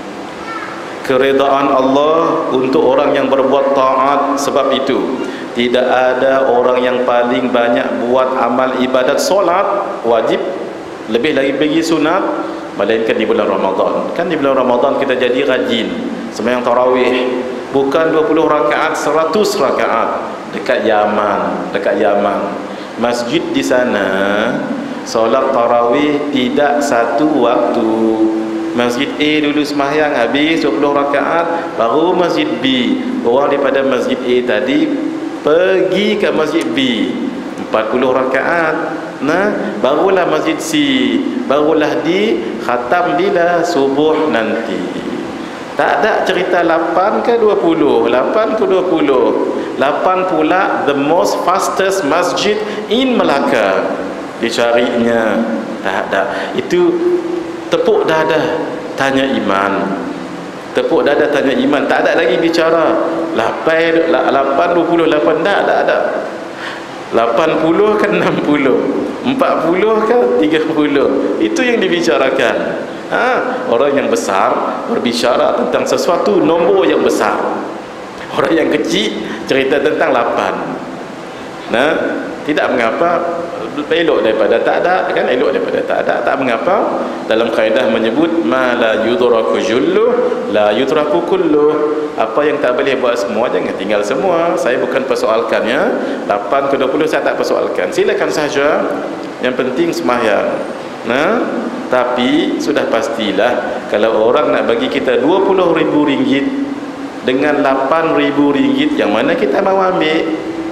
keredaan Allah untuk orang yang berbuat taat. Sebab itu tidak ada orang yang paling banyak buat amal ibadat solat wajib, lebih lagi bagi sunat, melainkan di bulan Ramadan. Kan di bulan Ramadan kita jadi rajin sembahyang tarawih, bukan dua puluh rakaat, seratus rakaat. Dekat Yaman, dekat Yaman, masjid di sana solat tarawih tidak satu waktu. Masjid A dulu sembahyang habis dua puluh rakaat, baru masjid B, orang daripada masjid A tadi pergi ke masjid B empat puluh rakaat. Nah, barulah masjid C, barulah di khatam bila subuh nanti. Tak ada cerita lapan ke dua puluh, lapan ke dua puluh. lapan pula the most fastest masjid in Melaka dicarinya. Tak ada. Itu tepuk dada tanya iman, tepuk dada tanya iman. Tak ada lagi bicara lapan, lapan, dua puluh, lapan. Tak ada, ada lapan puluh ke enam puluh, empat puluh ke tiga puluh. Itu yang dibicarakan. Ha, orang yang besar berbicara tentang sesuatu nombor yang besar. Orang yang kecil cerita tentang lapan. Nah, tidak mengapa, elok daripada tak ada, kan, elok daripada tak ada. Tak mengapa. Dalam kaedah menyebut ma la yudraku jullu la yudraku kullu. Apa yang tak boleh buat semua jangan tinggal semua. Saya bukan persoalkannya lapan ke dua puluh, saya tak persoalkan. Silakan saja. Yang penting sembahyang. Nah, tapi sudah pastilah kalau orang nak bagi kita dua puluh ribu ringgit dengan lapan ribu ringgit, yang mana kita mau ambil?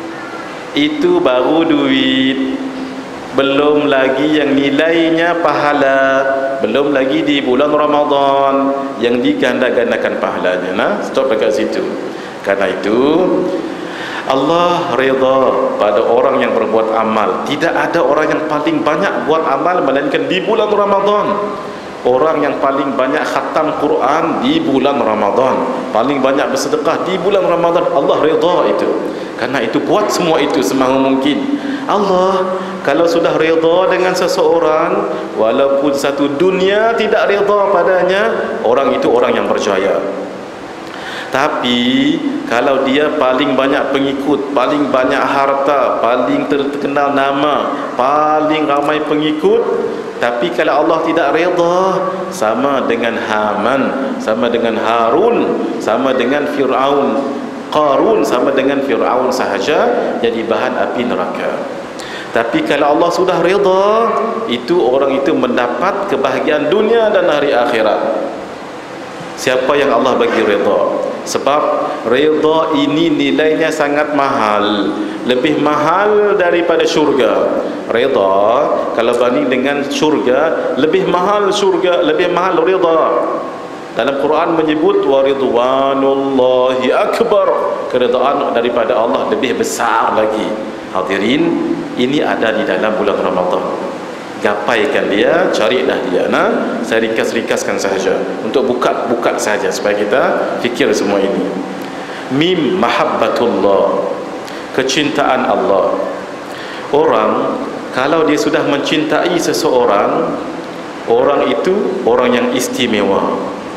Itu baru duit, belum lagi yang nilainya pahala, belum lagi di bulan Ramadan yang diganda-gandakan pahalanya. Nah, stop dekat situ. Karena itu Allah redha pada orang yang berbuat amal. Tidak ada orang yang paling banyak buat amal melainkan di bulan Ramadan. Orang yang paling banyak khatam Quran di bulan Ramadan, paling banyak bersedekah di bulan Ramadan. Allah redha itu. Karena itu buat semua itu semahu mungkin. Allah kalau sudah redha dengan seseorang, walaupun satu dunia tidak redha padanya, orang itu orang yang berjaya. Tapi kalau dia paling banyak pengikut, paling banyak harta, paling terkenal nama, paling ramai pengikut, tapi kalau Allah tidak redha, sama dengan Haman, sama dengan Harun, sama dengan Fir'aun, Qarun, sama dengan Fir'aun sahaja, jadi bahan api neraka. Tapi kalau Allah sudah redha, itu orang itu mendapat kebahagiaan dunia dan hari akhirat. Siapa yang Allah bagi redha? Sebab redha ini nilainya sangat mahal, lebih mahal daripada syurga. Redha kalau banding dengan syurga, lebih mahal syurga, lebih mahal redha. Dalam Quran menyebut wa ridwanullahi akbar, keredaan daripada Allah lebih besar lagi. Hadirin, ini ada di dalam bulan Ramadan. Gapaikan dia, carilah dia. Nah, saya ringkas-ringkaskan sahaja untuk buka-buka saja supaya kita fikir semua ini. Mim mahabbatullah, kecintaan Allah. Orang kalau dia sudah mencintai seseorang, orang itu orang yang istimewa.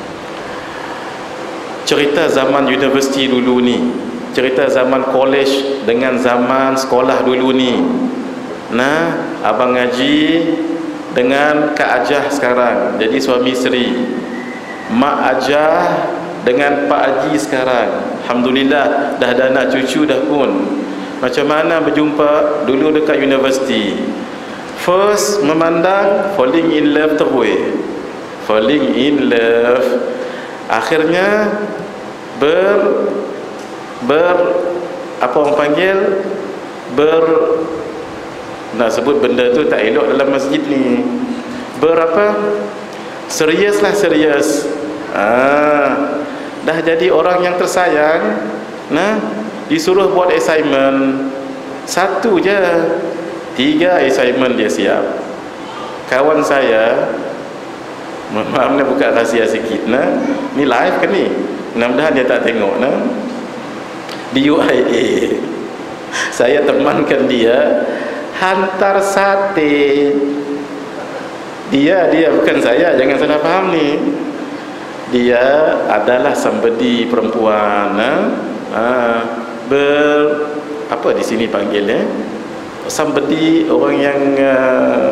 Cerita zaman universiti dulu ni, cerita zaman college dengan zaman sekolah dulu ni. Nah, abang ngaji dengan Kak Ajah sekarang jadi suami isteri, Mak Ajah dengan Pak Haji sekarang, alhamdulillah dah ada anak cucu dah pun. Macam mana berjumpa dulu dekat universiti? First memandang, falling in love terus, falling in love. Akhirnya ber ber apa orang panggil ber nak sebut benda tu tak elok dalam masjid ni. Berapa? Serius lah, serius. Ah, dah jadi orang yang tersayang. Nah, disuruh buat assignment satu je, tiga assignment dia siap. Kawan saya Maaf nak buka rahsia sikit nah. Ni live kan ni. Mudah-mudahan dia tak tengok nah. Di U I A saya temankan dia hantar sate. Dia dia bukan saya, jangan salah faham ni. Dia adalah somebody perempuan nah. Ha, ber apa di sini panggilnya? Somebody orang yang uh,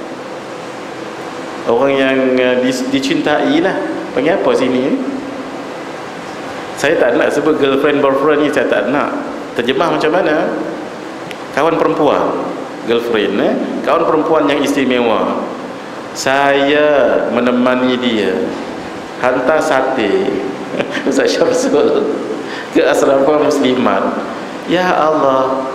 orang yang uh, dicintai lah. Panggil apa sini? Saya tak nak sebut girlfriend boyfriend ni, saya tak nak. Terjemah macam mana? Kawan perempuan, girlfriend eh? Kawan perempuan yang istimewa. Saya menemani dia hantar sate Ustaz Syamsul ke asrama muslimat. Ya Allah,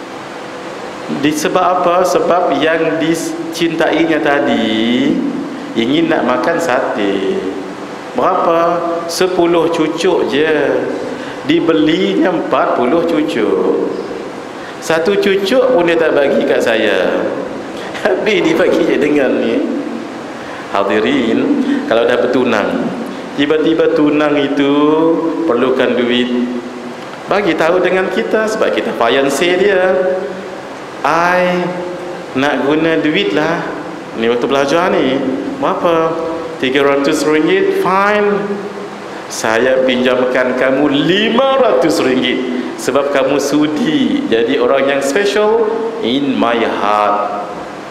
disebab apa? Sebab yang dicintainya tadi ingin nak makan sate. Berapa? Sepuluh cucuk je. Dibelinya empat puluh cucuk. Satu cucuk pun dia tak bagi kat saya. Habis dia bagi je dengan ni. Hadirin, kalau dah bertunang, tiba-tiba tunang itu perlukan duit, bagi tahu dengan kita, sebab kita fiancé dia. I nak guna duit lah. Ni waktu belajar ni. Berapa? tiga ratus ringgit. Fine. Saya pinjamkan kamu lima ratus ringgit. Sebab kamu sudi jadi orang yang special in my heart.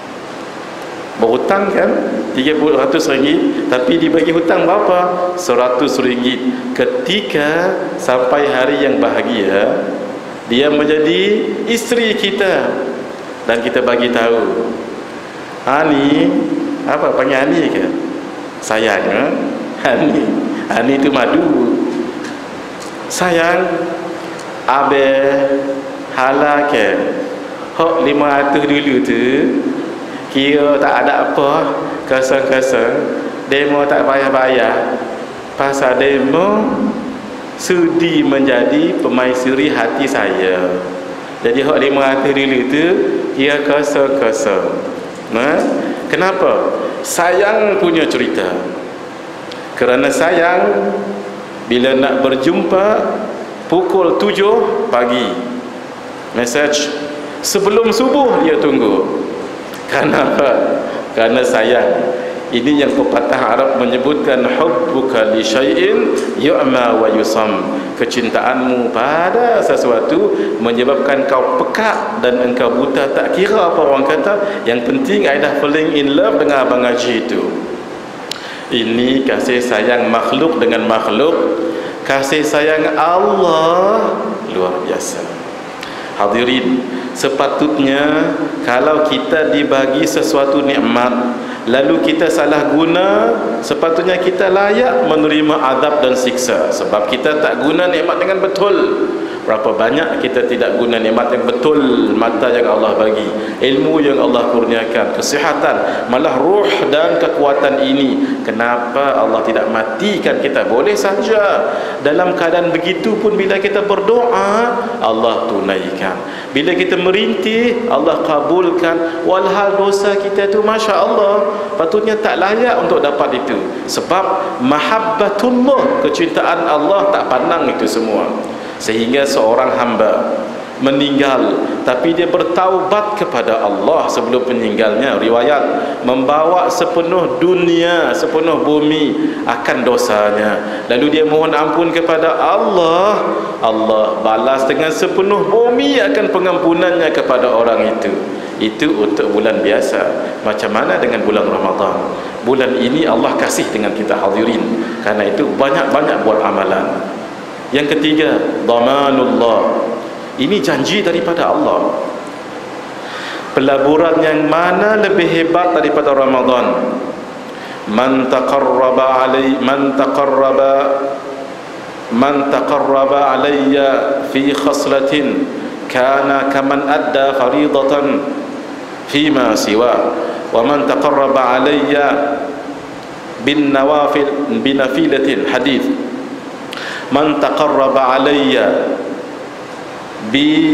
Berhutang kan tiga ratus ringgit, tapi dibagi hutang berapa? seratus ringgit. Ketika sampai hari yang bahagia, dia menjadi isteri kita dan kita bagi tahu, Hani, apa panggil Hani ke? Sayang, ha? Hani, Hani itu madu. Sayang, abe halal ke? Hok lima ratus dulu tu, kira tak ada apa, kosong-kosong. Demo tak bayar-bayar. Pasal demo sudi menjadi pemaisuri hati saya. Jadi hok lima ratus dulu tu kira kosong-kosong. Nah, kenapa? Sayang punya cerita. Kerana sayang, bila nak berjumpa pukul tujuh pagi, message sebelum subuh dia tunggu. Kenapa? Karena sayang. Ini yang pepatah Arab menyebutkan, hubbuka li syai'in yu'ma wa yusam. Kecintaanmu pada sesuatu menyebabkan kau pekak dan engkau buta. Tak kira apa orang kata, yang penting I dah falling in love dengan Abang Haji itu. Ini kasih sayang makhluk dengan makhluk. Kasih sayang Allah luar biasa. Hadirin, sepatutnya kalau kita dibagi sesuatu nikmat lalu kita salah guna, sepatutnya kita layak menerima azab dan siksa. Sebab kita tak guna nikmat dengan betul. Berapa banyak kita tidak guna nikmat yang betul. Mata yang Allah bagi, ilmu yang Allah kurniakan, kesihatan, malah ruh dan kekuatan ini. Kenapa Allah tidak matikan kita? Boleh saja. Dalam keadaan begitu pun bila kita berdoa, Allah tunaikan. Bila kita merintih, Allah kabulkan. Walhal dosa kita tu Masya Allah, patutnya tak layak untuk dapat itu. Sebab mahabbatullah, kecintaan Allah tak pandang itu semua. Sehingga seorang hamba meninggal tapi dia bertaubat kepada Allah sebelum meninggalnya, riwayat membawa sepenuh dunia, sepenuh bumi akan dosanya, lalu dia mohon ampun kepada Allah, Allah balas dengan sepenuh bumi akan pengampunannya kepada orang itu. Itu untuk bulan biasa. Macam mana dengan bulan Ramadan? Bulan ini Allah kasih dengan kita hadirin. Karena itu banyak-banyak buat amalan. Yang ketiga, dhamanullah. Ini janji daripada Allah. Pelaburan yang mana lebih hebat daripada Ramadan? Man taqarraba alai man taqarraba man taqarraba alayya fi khaslatin kana kaman adda faridatan fima siwa wa man taqarraba alayya bin nawafil binafilatin. Hadis, man taqarraba alayya bi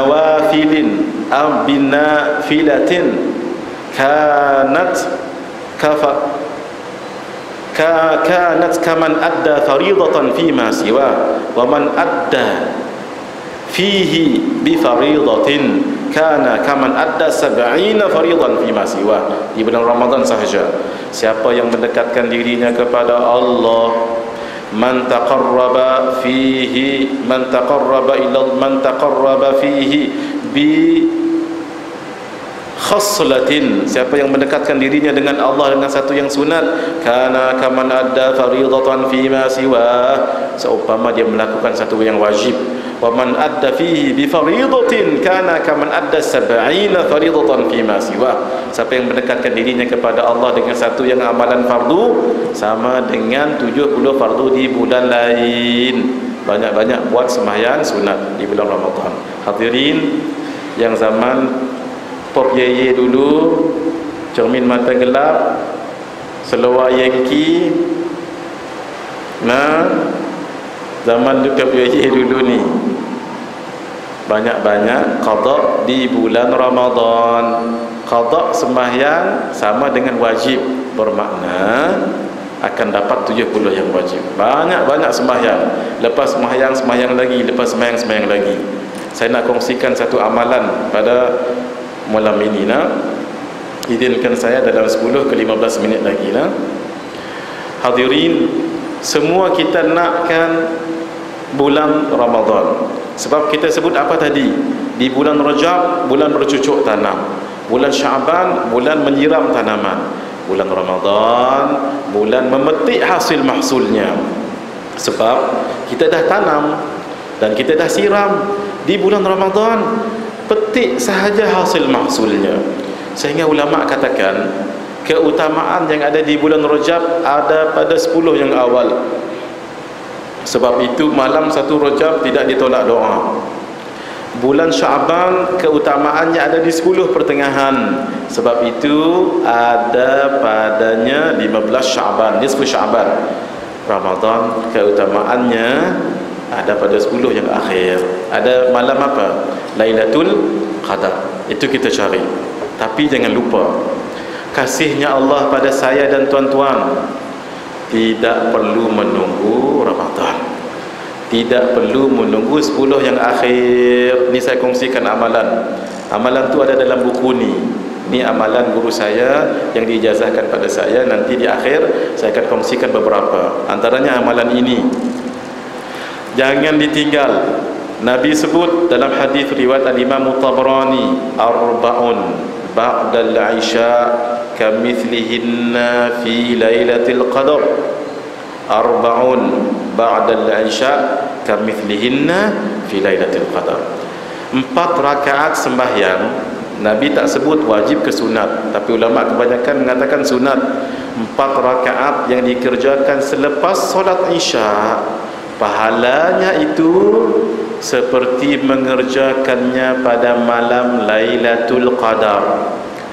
nawafilin aw binafilatin kanat kafa ka kanat kaman adda fariidatan fi ma siwa wa man adda fihi bi fariidatin kana kaman adda sab'ina fariidan fi ma siwa. Di bulan Ramadan sahaja, siapa yang mendekatkan dirinya kepada Allah, man taqarraba fihi man taqarraba ila man taqarraba fihi bi khaslatin, siapa yang mendekatkan dirinya dengan Allah dengan satu yang sunat, kana kaman adda fariidatan fi ma siwa, seumpama dia melakukan satu yang wajib. Wa man adda fihi bi fariidatin kana kaman adda sab'ina fariidatan fi ma siwa, siapa yang mendekatkan dirinya kepada Allah dengan satu yang amalan fardu, sama dengan tujuh puluh fardu di bulan lain. Banyak-banyak buat sembahyang sunat di bulan Ramadan. Hadirin yang zaman Pop Yeye dulu, cermin mata gelap, seluar Yankee. Nah, zaman Pop Yeye dulu ni, banyak-banyak qada di bulan Ramadan. Qada sembahyang sama dengan wajib, bermakna akan dapat tujuh puluh yang wajib. Banyak-banyak sembahyang, lepas sembahyang sembahyang lagi, lepas sembahyang sembahyang lagi. Saya nak kongsikan satu amalan pada malam ini nak. Izinkan saya dalam sepuluh ke lima belas minit lagi nak. Hadirin, semua kita nakkan bulan Ramadan. Sebab kita sebut apa tadi? Di bulan Rajab, bulan bercucuk tanam. Bulan Syaban, bulan menyiram tanaman. Bulan Ramadan, bulan memetik hasil mahsulnya. Sebab kita dah tanam dan kita dah siram di bulan Ramadan, petik sahaja hasil mahsulnya. Sehingga ulama katakan keutamaan yang ada di bulan Rajab ada pada sepuluh yang awal. Sebab itu malam satu Rajab tidak ditolak doa. Bulan Syaban keutamaannya ada di sepuluh pertengahan. Sebab itu ada padanya lima belas Syaban, nisfu Syaban. Ramadan keutamaannya ada pada sepuluh yang akhir. Ada malam apa? Lailatul Qadar. Itu kita cari. Tapi jangan lupa, kasihnya Allah pada saya dan tuan-tuan tidak perlu menunggu Ramadan, tidak perlu menunggu sepuluh yang akhir. Ni saya kongsikan amalan. Amalan tu ada dalam buku ni. Ni amalan guru saya yang diijazahkan pada saya. Nanti di akhir saya akan kongsikan beberapa. Antaranya amalan ini. Jangan ditinggal. Nabi sebut dalam hadis riwayat al-Imam Tabrani, arba'un ba'dal isya kamithlihinna fi lailatul qadar. Arba'un ba'dal isya kamithlihinna fi lailatul qadar. Empat rakaat sembahyang, Nabi tak sebut wajib ke sunat, tapi ulama kebanyakan mengatakan sunat. Empat rakaat yang dikerjakan selepas solat isya, pahalanya itu seperti mengerjakannya pada malam Lailatul Qadar.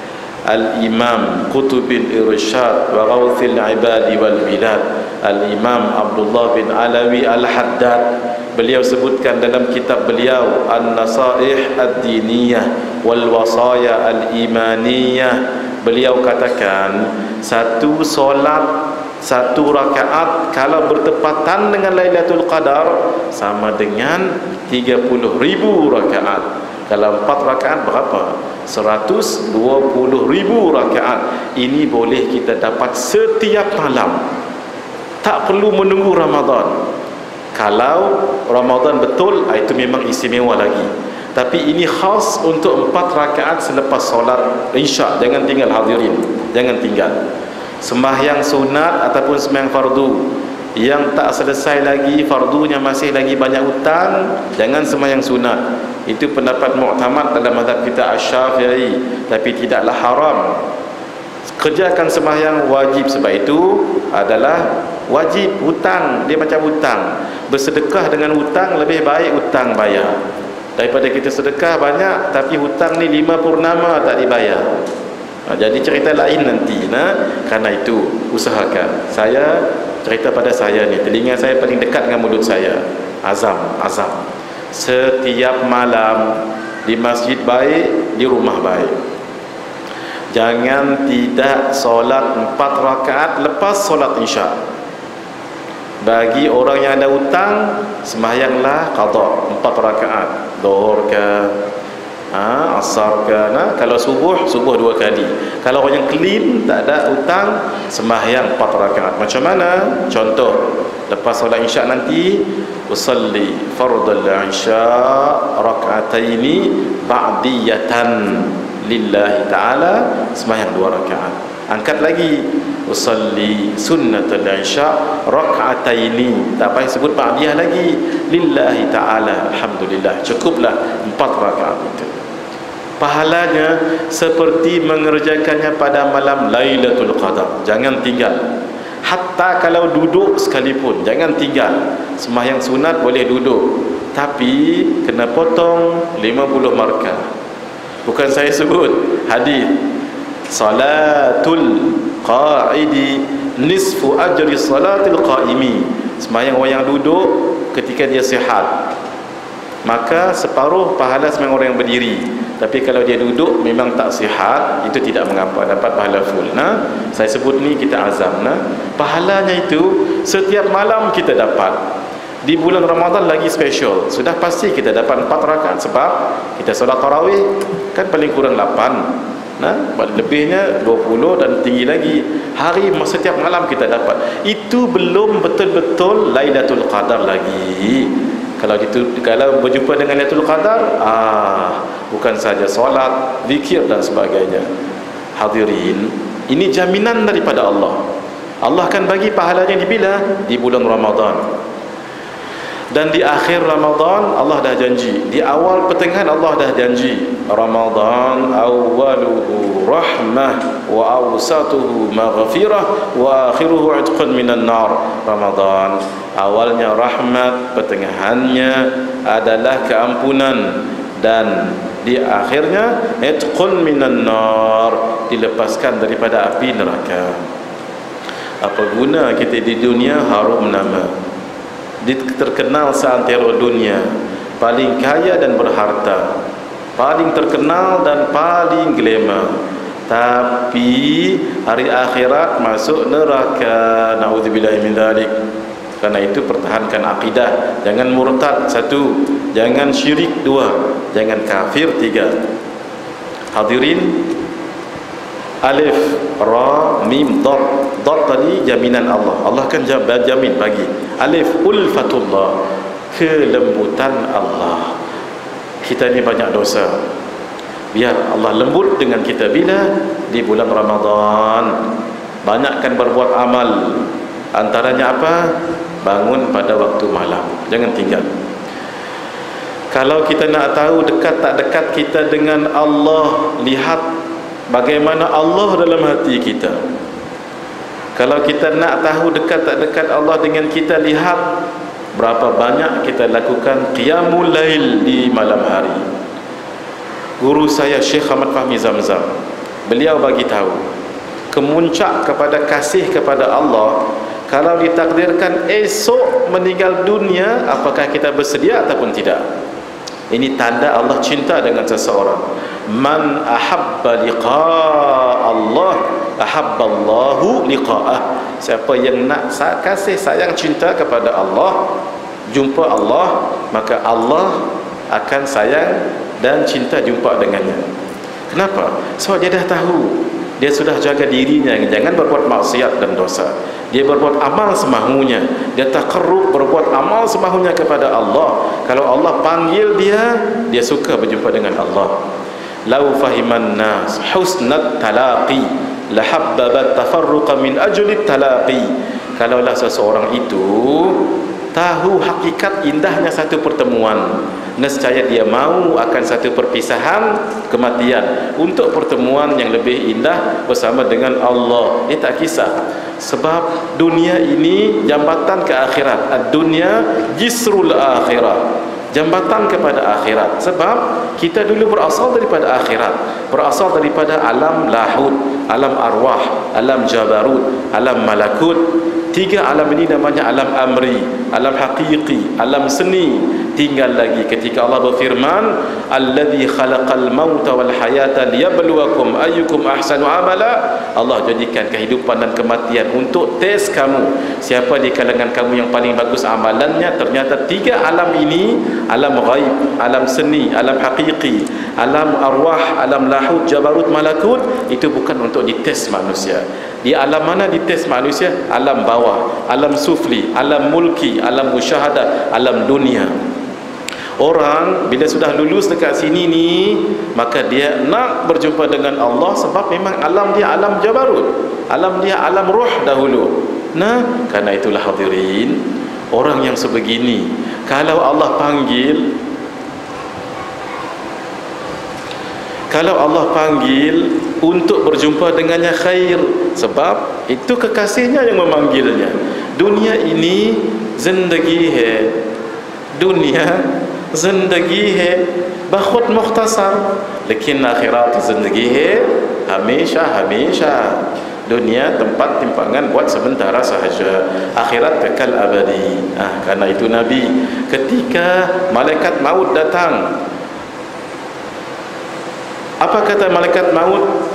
Al-Imam Qutubil Irsyad wa Ghawthil Ibadi wal Bilad, Al-Imam Abdullah bin Alawi Al-Haddad, beliau sebutkan dalam kitab beliau An-Nasaih Ad-Diniyah wal Wasaya Al-Imaniyah, beliau katakan satu solat, satu rakaat kalau bertepatan dengan Lailatul Qadar sama dengan tiga puluh ribu rakaat. Kalau empat rakaat berapa? seratus dua puluh ribu rakaat. Ini boleh kita dapat setiap malam, tak perlu menunggu Ramadan. Kalau Ramadan betul, itu memang istimewa lagi. Tapi ini khas untuk empat rakaat selepas solat Isya. Jangan tinggal hadirin, jangan tinggal. Sembahyang sunat ataupun sembahyang fardu yang tak selesai lagi, fardunya masih lagi banyak hutang, jangan sembahyang sunat. Itu pendapat mu'tamad dalam mazhab kita Asy-Syafi'i, tapi tidaklah haram. Kerjakan sembahyang wajib, sebab itu adalah wajib. Hutang, dia macam hutang. Bersedekah dengan hutang lebih baik hutang bayar daripada kita sedekah banyak tapi hutang ni lima purnama tak dibayar. Ha, jadi cerita lain nanti. Nah, karena itu usahakan. Saya cerita pada saya ni, telinga saya paling dekat dengan mulut saya. Azam, azam. Setiap malam di masjid baik, di rumah baik. jangan tidak solat empat rakaat lepas solat isya. Bagi orang yang ada hutang, sembahyanglah qada empat rakaat, zuhur ke, ha, asar ke, nah. Kalau subuh, subuh dua kali. Kalau orang yang clean, tak ada hutang, sembahyang empat rakaat. Macam mana? Contoh, lepas solat isya nanti, usalli fardal isya rak'ataini ba'diyatan lillahi ta'ala, sembahyang dua rakaat. Angkat lagi, usalli sunnatul isya rak'ataini, tak payah sebut ba'diyah lagi, lillahi ta'ala, alhamdulillah, cukuplah empat rakaat itu. Pahalanya seperti mengerjakannya pada malam Lailatul Qadar. Jangan tinggal. Hatta kalau duduk sekalipun, jangan tinggal. Sembahyang sunat boleh duduk, tapi kena potong lima puluh markah. Bukan saya sebut, hadis. Salatul qa'idi nisfu ajri salatil qa'imi. Sembahyang orang yang duduk ketika dia sihat, maka separuh pahala sembahyang orang yang berdiri. Tapi kalau dia duduk memang tak sihat, itu tidak mengapa, dapat pahala full. Nah, saya sebut ni kita azam, nah. Pahalanya itu setiap malam kita dapat. Di bulan Ramadan lagi special. Sudah pasti kita dapat empat rakaat sebab kita solat tarawih kan paling kurang lapan. Nah, lebihnya dua puluh dan tinggi lagi. Hari setiap malam kita dapat. Itu belum betul-betul Lailatul Qadar lagi. Kalau itu, kalau berjumpa dengan Lailatul Qadar, ah, bukan saja solat, zikir dan sebagainya. Hadirin, ini jaminan daripada Allah. Allah akan bagi pahalanya di bila? Di bulan Ramadan. Dan di akhir Ramadan Allah dah janji, di awal pertengahan Allah dah janji, Ramadan awwaluhu rahmah wa awsatuhu maghfirah wa akhiruhu itqun minan nar. Ramadan awalnya rahmat, pertengahannya adalah keampunan, dan di akhirnya itqun minan nar, dilepaskan daripada api neraka. Apa guna kita di dunia harum nama, terkenal seantero dunia, paling kaya dan berharta, paling terkenal dan paling glamour, tapi hari akhirat masuk neraka. Na'udzubillahi min dzalik. Karena itu pertahankan akidah, jangan murtad satu, jangan syirik dua, jangan kafir tiga. Hadirin, alif, ra, mim, dot. Dot tadi jaminan Allah. Allah kan jamin bagi. Alif, ulfatullah, kelembutan Allah. Kita ni banyak dosa, biar Allah lembut dengan kita bila di bulan Ramadan. Banyakkan berbuat amal. Antaranya apa? Bangun pada waktu malam, jangan tinggal. Kalau kita nak tahu dekat tak dekat kita dengan Allah, lihat bagaimana Allah dalam hati kita. Kalau kita nak tahu dekat tak dekat Allah dengan kita, lihat berapa banyak kita lakukan qiyamul lail di malam hari. Guru saya Syekh Ahmad Fahmi Zamzam, beliau bagi tahu kemuncak kepada kasih kepada Allah kalau ditakdirkan esok meninggal dunia, apakah kita bersedia ataupun tidak. Ini tanda Allah cinta dengan seseorang. Man ahabba liqa'a Allah ahabballahu liqa'ah. Siapa yang nak kasih sayang cinta kepada Allah, jumpa Allah, maka Allah akan sayang dan cinta jumpa dengannya. Kenapa? Sebab dia dah tahu, dia sudah jaga dirinya, jangan berbuat maksiat dan dosa. Dia berbuat amal semahunya, dia taqarrub berbuat amal semahunya kepada Allah. Kalau Allah panggil dia, dia suka berjumpa dengan Allah. Lau fahiman nas husnat talaqi lahabbabat tafarruqa min ajli talaqi. Kalaulah seseorang itu tahu hakikat indahnya satu pertemuan, nescaya dia mau akan satu perpisahan, kematian, untuk pertemuan yang lebih indah bersama dengan Allah. Dia tak kisah, sebab dunia ini jambatan ke akhirat. Ad-dunya jisrul akhirah, jambatan kepada akhirat. Sebab kita dulu berasal daripada akhirat, berasal daripada alam lahud, alam arwah, alam jabarut, alam malakut. Tiga alam ini namanya alam amri, alam haqiqi, alam seni. tinggal lagi ketika Allah berfirman, alladzi khalaqal mauta wal hayata liyabluwakum ayyukum ahsanu amala. Allah jadikan kehidupan dan kematian untuk tes kamu, siapa di kalangan kamu yang paling bagus amalannya. Ternyata tiga alam ini, alam ghaib, alam seni, alam hakiki, alam arwah, alam lahut, jabarut, malakut, itu bukan untuk dites manusia. Di alam mana dites manusia? Alam bawah, alam sufli, alam mulki, alam musyahadah, alam dunia. Orang bila sudah lulus dekat sini ni, maka dia nak berjumpa dengan Allah, sebab memang alam dia alam jabarut, alam dia alam roh dahulu. Nah, karena itulah hadirin, orang yang sebegini kalau Allah panggil, kalau Allah panggil untuk berjumpa dengannya khair, sebab itu kekasihnya yang memanggilnya. Dunia ini zindagi hai, dunia zindagi hai bahut mukhtasar, lekin akhirat zindagi hai hamisha hamisha. Dunia tempat timpangan buat sementara sahaja, akhirat kekal abadi. Ah, karena itu Nabi ketika malaikat maut datang, apa kata malaikat maut?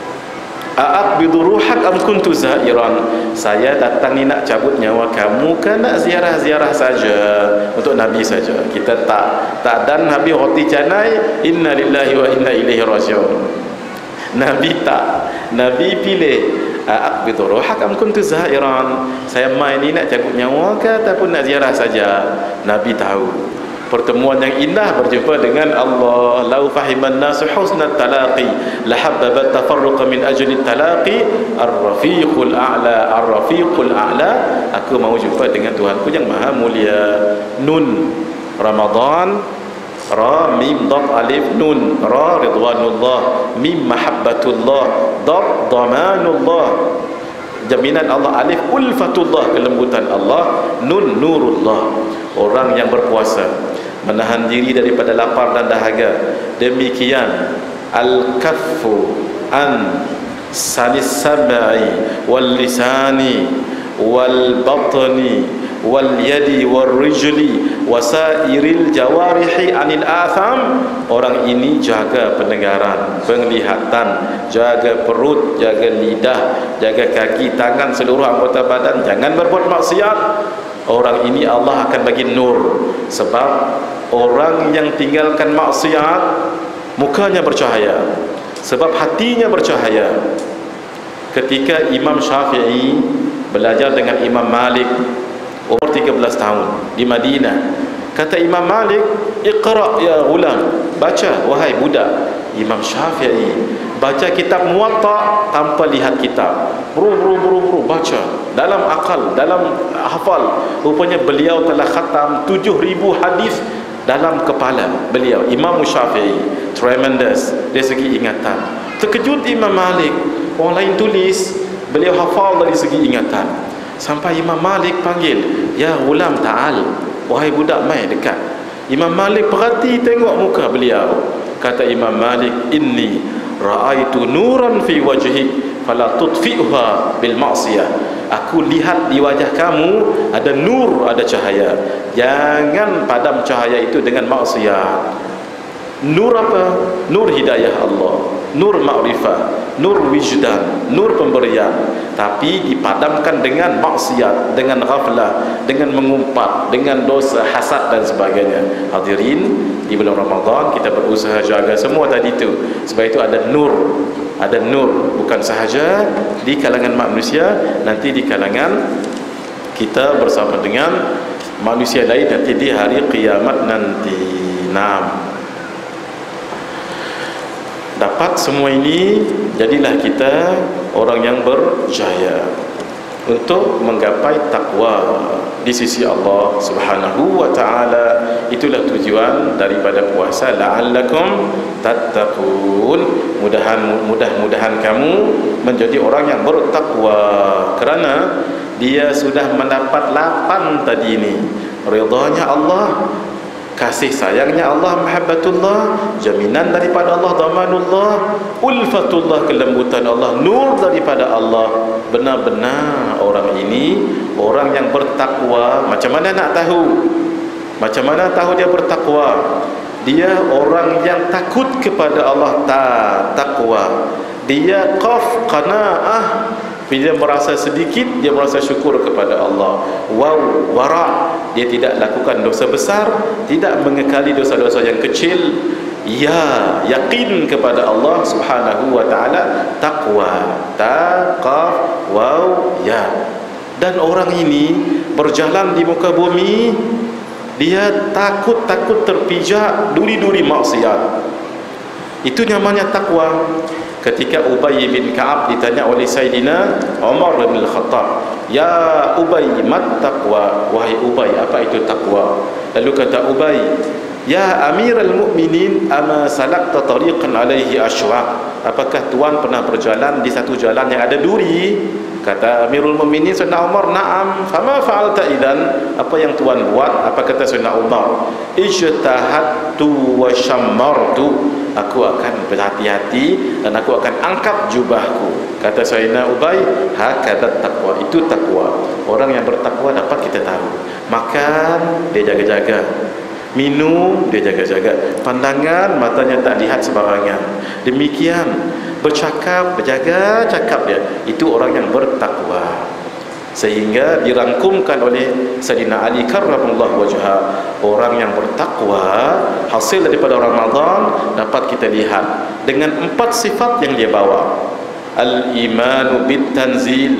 A'aqbidu ruhak am kuntu zairan. Saya datang ni nak cabut nyawa kamu ke nak ziarah-ziarah saja? Untuk Nabi saja. Kita tak tak dan Nabi roti canai inna lillahi wa inna ilaihi raji'un. Nabi tak. Nabi pilih a'aqbidu ruhak am kuntu zairan. Saya main ni nak cabut nyawa ke ataupun nak ziarah saja? Nabi tahu. Pertemuan yang indah berjumpa dengan Allah. Lau fahiman nasu husnat talaqi lahabbabat tafarruqa min ajli talaqi ar-rafiqul a'la ar-rafiqul a'la. Aku mau jumpa dengan Tuhanku yang maha mulia. Nun Ramadan, ra mim dad alif nun, ra ridwanullah, mim mahabbatullah, dad damanullah, jaminan Allah, alif ulfatullah, kelembutan Allah, nun nurullah. Orang yang berpuasa menahan diri daripada lapar dan dahaga, demikian al-kaffu an sanis sam'i wal lisani wal batni wal yadi wal rijli wasairil jawarihi anil atham. Orang ini jaga pendengaran, penglihatan, jaga perut, jaga lidah, jaga kaki, tangan, seluruh anggota badan, jangan berbuat maksiat. Orang ini Allah akan bagi nur, sebab orang yang tinggalkan maksiat mukanya bercahaya, sebab hatinya bercahaya. Ketika Imam Syafi'i belajar dengan Imam Malik umur tiga belas tahun di Madinah, kata Imam Malik, iqra ya ghulam, baca wahai budak. Imam Syafi'i baca kitab Muwatta tanpa lihat kitab, buru buru buru buru baca dalam akal, dalam hafal. Rupanya beliau telah khatam tujuh ribu hadis dalam kepala beliau. Imam Syafi'i tremendous dari segi ingatan. Terkejut Imam Malik, orang lain tulis, beliau hafal dari segi ingatan. Sampai Imam Malik panggil, ya ghulam ta'al, wahai budak mai dekat. Imam Malik perhati tengok muka beliau. Kata Imam Malik, inni ra'aitu nuran fi wajhi fala tudfi'ha bil ma'siyah. Aku lihat di wajah kamu ada nur, ada cahaya, jangan padam cahaya itu dengan maksiat. Nur apa? Nur hidayah Allah, nur ma'rifah, nur wijdan, nur pemberian. Tapi dipadamkan dengan maksiat, dengan ghaflah, dengan mengumpat, dengan dosa, hasad dan sebagainya. Hadirin, di bulan Ramadan kita berusaha jaga semua tadi itu. Sebab itu ada nur, ada nur, bukan sahaja di kalangan manusia, nanti di kalangan kita bersama dengan manusia lain nanti di hari kiamat nanti. Naam. Dapat semua ini, jadilah kita orang yang berjaya untuk menggapai takwa di sisi Allah Subhanahu wa taala. Itulah tujuan daripada puasa, la'allakum tattaqun. Mudahan mudah-mudahan kamu menjadi orang yang bertakwa, kerana dia sudah mendapat lapan tadi ini. Ridhanya Allah, kasih sayangnya Allah, mahabbatullah, jaminan daripada Allah, damanullah, ulfatullah, kelembutan Allah, nur daripada Allah. Benar-benar orang ini orang yang bertakwa. Macam mana nak tahu? Macam mana tahu dia bertakwa? Dia orang yang takut kepada Allah, ta takwa. Dia qaf qanaah, bila dia merasa sedikit, dia merasa syukur kepada Allah. Waw wara, dia tidak lakukan dosa besar, tidak mengekali dosa-dosa yang kecil. Ya, yakin kepada Allah Subhanahu wa taala, takwa. Ta qaf waw ya. Dan orang ini berjalan di muka bumi, dia takut-takut terpijak duri-duri maksiat. Itu namanya takwa. Ketika Ubay bin Ka'ab ditanya oleh Sayyidina Umar bin Al-Khattab, "Ya Ubay, mat taqwa?" Wahai Ubay, apa itu takwa? Lalu kata Ubay, "Ya Amirul Mukminin, ama salakta tariqan alaihi ashwaq?" Apakah tuan pernah berjalan di satu jalan yang ada duri? Kata Amirul Mukminin Sayyidina Umar, "Na'am." "Fama fa'alta idan?" Apa yang tuan buat? Apa kata Sayyidina Umar? "Ijtahadtu wa syammartu." Aku akan berhati-hati dan aku akan angkat jubahku. Kata Sayyidina Ubay, "Hakadat taqwa." Itu takwa. Orang yang bertakwa dapat kita tahu. Makan, dia jaga-jaga. Minum, dia jaga-jaga. Pandangan, matanya tak lihat sembarangan. Demikian bercakap, berjaga cakap dia. Itu orang yang bertakwa. Sehingga dirangkumkan oleh Sayyidina Ali karramallahu wajhah, orang yang bertakwa hasil daripada Ramadan dapat kita lihat dengan empat sifat yang dia bawa. Al-imanu bit-tanzil,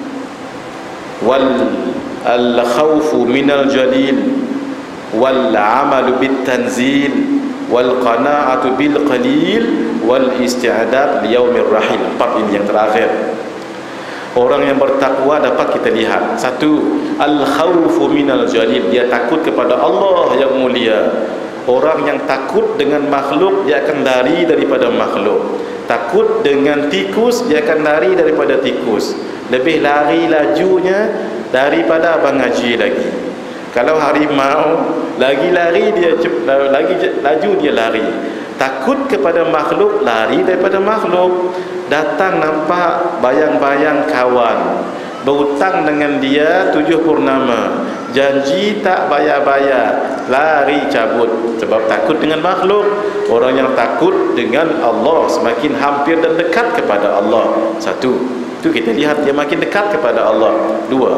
wal al-khawfu minal jalil, wal amalu bit-tanzil, wal qana'atu bil qalil, wal isti'dad li yaumir rahil. Empat ini yang terakhir. Orang yang bertakwa dapat kita lihat. Satu, al-khawfu minal jalil, dia takut kepada Allah yang mulia. Orang yang takut dengan makhluk, dia akan lari daripada makhluk. Takut dengan tikus, dia akan lari daripada tikus. Lebih lari lajunya daripada abang Haji lagi. Kalau harimau, lagi lari dia lagi laju dia lari. Takut kepada makhluk, lari daripada makhluk. Datang nampak bayang-bayang kawan, berhutang dengan dia tujuh purnama, janji tak bayar-bayar, lari cabut. Sebab takut dengan makhluk. Orang yang takut dengan Allah semakin hampir dan dekat kepada Allah. Satu, itu kita lihat dia makin dekat kepada Allah. Dua,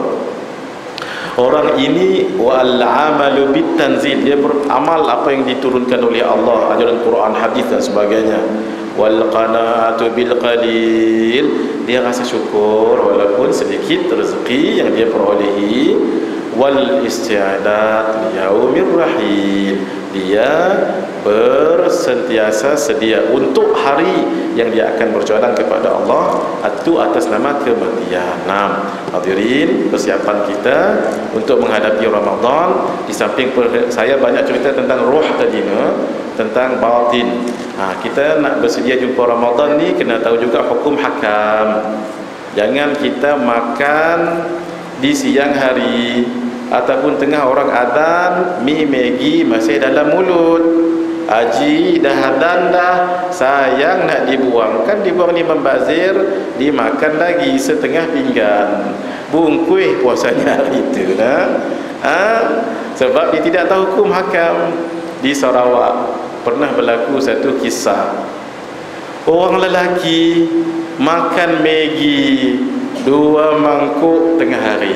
orang ini wal amalu bit tanzil, dia beramal apa yang diturunkan oleh Allah, ajaran Quran, hadis dan sebagainya. Wal qanaatu bil qalil, dia rasa syukur walaupun sedikit rezeki yang dia perolehi. Wal isti'dad li yaumir rahil, dia bersentiasa sedia untuk hari yang dia akan berjalan kepada Allah, itu atas nama kematian. Enam, hadirin, persiapan kita untuk menghadapi Ramadan. Di samping saya banyak cerita tentang roh tadi, tentang batin. Ha, kita nak bersedia jumpa Ramadan ni kena tahu juga hukum hakam. Jangan kita makan di siang hari ataupun tengah orang adzan, mi Maggi masih dalam mulut. Haji dah adzan dah, sayang nak dibuang. Kan dibuang ni membazir, dimakan lagi setengah pinggan. Bungkuih puasanya hari itu lah. Ha? Sebab dia tidak tahu hukum hakam. Di Sarawak pernah berlaku satu kisah. Orang lelaki makan Maggi dua mangkuk tengah hari.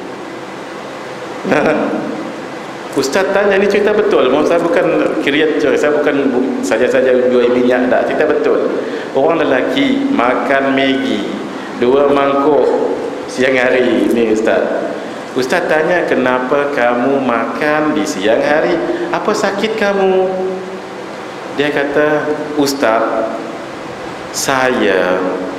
Ustaz tanya, ni cerita betul. Saya bukan kiryat, saya bukan saja-saja jual minyak, tak, cerita betul. Orang lelaki makan Maggi dua mangkuk siang hari ni Ustaz. Ustaz tanya, kenapa kamu makan di siang hari? Apa sakit kamu? Dia kata, Ustaz, saya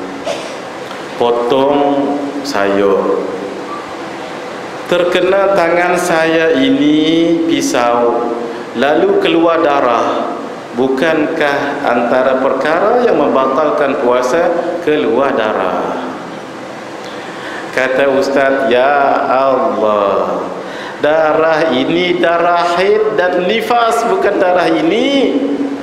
potong sayur, terkena tangan saya ini pisau, lalu keluar darah. Bukankah antara perkara yang membatalkan puasa keluar darah? Kata Ustaz, ya Allah, darah ini darah haid dan nifas, bukan darah ini.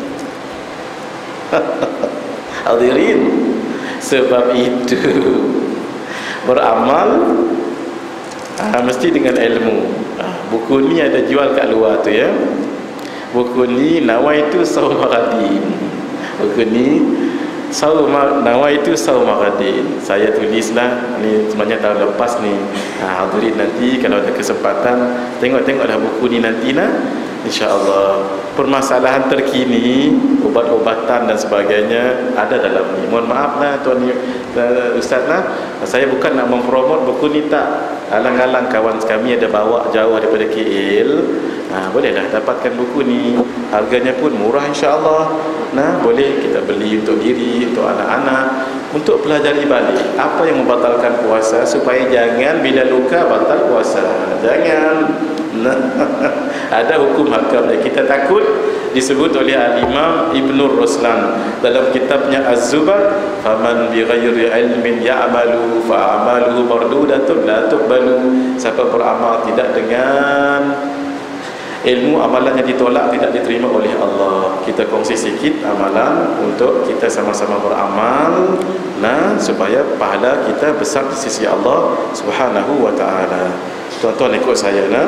Hadirin, sebab itu beramal ah, mesti dengan ilmu. Ah, buku ni ada jual kat luar tu ya. Buku ni Nawaitu Saum Maghadin. Buku ni Saum Nawaitu Saum Maghadin. Saya tulislah ni sebenarnya tahun lepas ni. Ha, hadirin nanti kalau ada kesempatan tengok-tengoklah buku ni nanti lah. InsyaAllah permasalahan terkini, ubat-ubatan dan sebagainya ada dalam ni. Mohon maaf lah tuan uh, Ustaz lah, saya bukan nak mempromot buku ni, tak. Alang-alang kawan kami ada bawa jauh daripada K L, ha, bolehlah dapatkan buku ni. Harganya pun murah insyaAllah. Nah, boleh kita beli untuk diri, untuk anak-anak, untuk pelajari balik apa yang membatalkan puasa, supaya jangan bila luka batal puasa. Jangan. Nah, ada hukum hakamnya. Kita takut disebut oleh Al-Imam Ibnul Ruslan dalam kitabnya Az-Zubat, faman bighairi ilmin ya'malu fa'amaluhu mardudatun la tuqbalu. Siapa beramal tidak dengan ilmu, amalannya ditolak, tidak diterima oleh Allah. Kita kongsi sikit amalan untuk kita sama-sama beramal, nah, supaya pahala kita besar di sisi Allah Subhanahu wa ta'ala. Tuan-tuan ikut saya nah.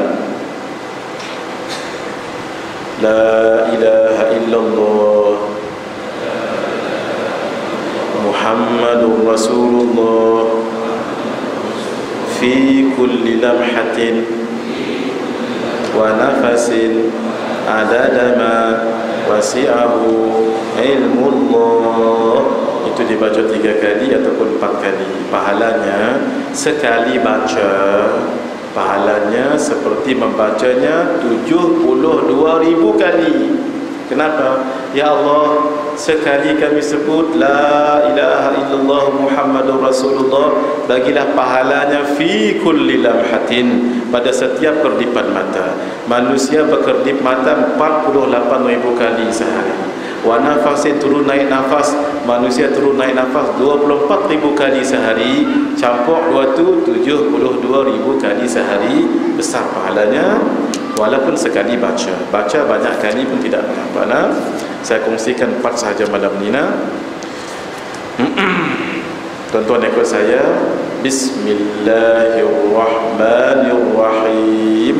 La ilaha illallah Muhammadur Rasulullah fi kulli lamhatin wa nafasin adada ma wasi'ahu ilmullah. Itu dibaca tiga kali ataupun empat kali. Pahalanya sekali baca, pahalanya seperti membacanya tujuh puluh dua ribu kali. Kenapa? Ya Allah, sekali kami sebut La ilaha illallah Muhammadur Rasulullah, bagilah pahalanya fi kulli lamhatin, pada setiap kerdipan mata. Manusia berkedip mata empat puluh lapan ribu kali sehari. Wa nafasin, turun naik nafas, manusia turun naik nafas dua puluh empat ribu kali sehari. Campur dua tu tujuh puluh dua ribu kali sehari. Besar pahalanya walaupun sekali baca. Baca banyak kali pun tidak mengapa. Nah, saya kongsikan empat sahaja malam ni nah. Tuan-tuan ikut saya. Bismillahirrahmanirrahim.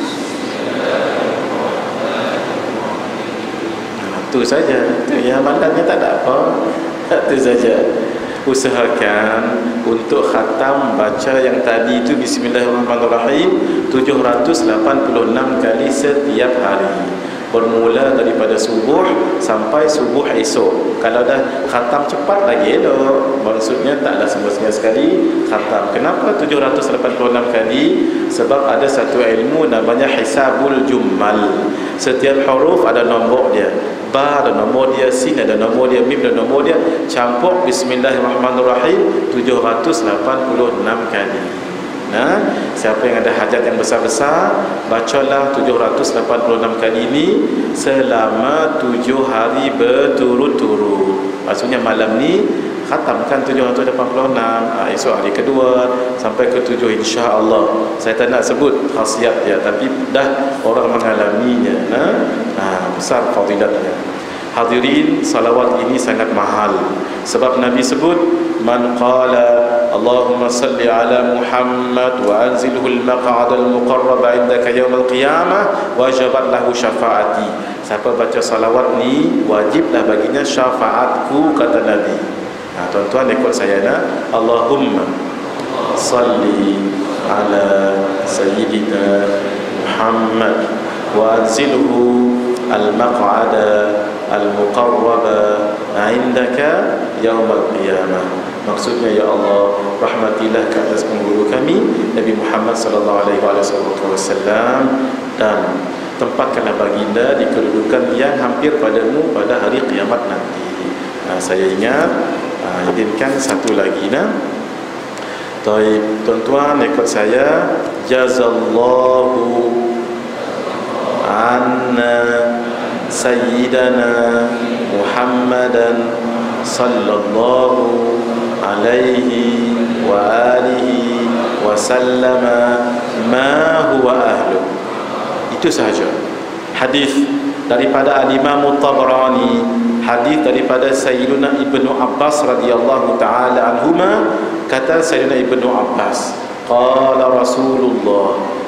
Itu saja. Itu ya, amalannya tak ada apa. Itu saja. Usahakan untuk khatam baca yang tadi itu Bismillahirrahmanirrahim tujuh ratus lapan puluh enam kali setiap hari, bermula daripada subuh sampai subuh esok. Kalau dah khatam cepat lagi elok. Maksudnya taklah semestinya sekali khatam. Kenapa tujuh ratus lapan puluh enam kali? Sebab ada satu ilmu namanya hisabul jummal. Setiap huruf ada nombor dia. Ba ada nombor dia, sin ada nombor dia, mim ada nombor dia. Campur Bismillahirrahmanirrahim tujuh ratus lapan puluh enam kali. Nah, siapa yang ada hajat yang besar-besar, bacalah tujuh ratus lapan puluh enam kali ini selama tujuh hari berturut-turut. Maksudnya malam ni khatamkan tujuh ratus lapan puluh enam, ha, esok hari kedua sampai ke tujuh insya-Allah. Saya tak nak sebut khasiat dia, tapi dah orang mengalaminya. Nah, ha, besar fadilatnya. Hadirin, salawat ini sangat mahal. Sebab Nabi sebut, man qala Allahumma salli ala Muhammad wa anzilhu al-maq'ad al-muqarrab indaka yawm al-qiyamah wajabat lahu syafaati. Siapa baca salawat ni, wajiblah baginya syafaatku, kata Nabi. Nah, tuan-tuan ikut saya nak. Allahumma salli ala sayyidina Muhammad wa anzilhu al-maq'ada al-muqarraba indaka yaumul qiyamah. Maksudnya, ya Allah, rahmatilah ke atas pengguru kami Nabi Muhammad sallallahu alaihi wasallam, dan tempatkanlah baginda di kedudukan yang hampir padamu pada hari kiamat nanti. Nah, saya ingat, uh, izinkan satu lagi nah. Baik, tuan-tuan ikut saya. Jazallahu anna sayyidana Muhammadan sallallahu alaihi wa alihi wa sallama ma huwa ahlu. Itu sahaja. Hadis daripada Al-Imam Tabrani, hadis daripada Sayyidina Ibnu Abbas radhiyallahu taala anhuma. Kata Sayyidina Ibnu Abbas, qala Rasulullah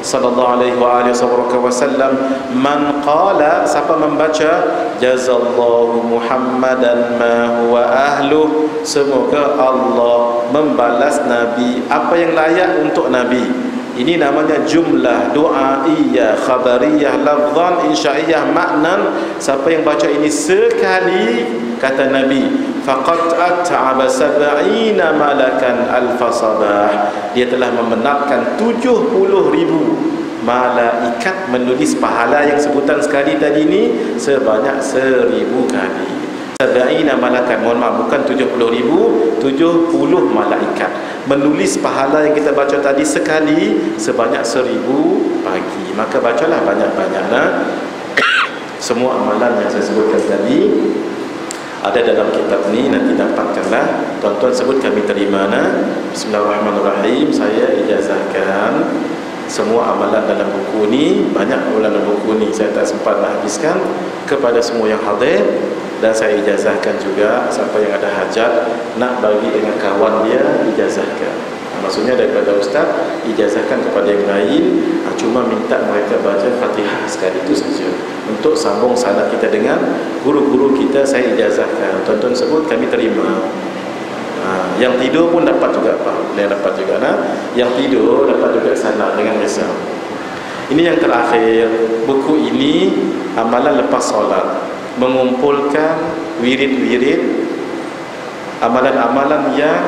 sallallahu alaihi wa alihi wasallam, man qala, siapa membaca, jazallahu Muhammadan ma huwa ahluh, semoga Allah membalas Nabi apa yang layak untuk Nabi. Ini namanya jumlah du'aiyah, khabariyah, lafzan, insya'iyah, maknan. Siapa yang baca ini sekali, kata Nabi, faqad at'aba sab'ina malakan alfa sabah, dia telah membenarkan tujuh puluh ribu malaikat menulis pahala yang sebutan sekali tadi ini sebanyak seribu kali. Sab'ina malakan, mohon maaf, bukan tujuh puluh ribu, tujuh puluh malaikat menulis pahala yang kita baca tadi sekali sebanyak seribu pagi. Maka bacalah banyak-banyaklah. Semua amalan yang saya sebutkan tadi ada dalam kitab ni, nanti dapatkanlah. Tuan-tuan sebut, kami terima. Nah, bismillahirrahmanirrahim. Saya ijazahkan semua amalan dalam buku ni. Banyak amalan dalam buku ni saya tak sempat nak habiskan, kepada semua yang hadir. Dan saya ijazahkan juga siapa yang ada hajat nak bagi dengan kawan dia, ijazahkan. Maksudnya daripada ustaz, ijazahkan kepada yang lain. Cuma minta mereka baca Fatihah sekali, itu saja, untuk sambung sanad kita dengan guru-guru kita. Saya ijazahkan. Tuan-tuan sebut, kami terima. Ha, yang tidur pun dapat juga, Pak. Yang dapat juga, nah. Yang tidur dapat juga sanad dengan misal. Ini yang terakhir. Buku ini amalan lepas solat, mengumpulkan wirid-wirid, amalan-amalan yang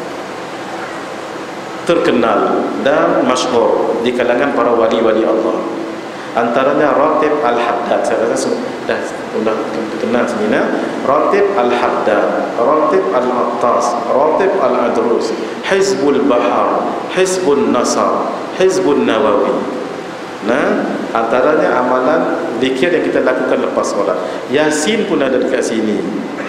terkenal dan masyhur di kalangan para wali-wali Allah. Antaranya Ratib Al-Haddad. Saya rasa sudah sudah kenal sini, nah. Ratib Al-Haddad, Ratib Al-Attas, Ratib Al-Adrus, Hizbul Bahar, Hizbun Nasar, Hizbun Nawawi. Nah, antaranya amalan zikir yang kita lakukan lepas solat. Yasin pun ada dekat sini,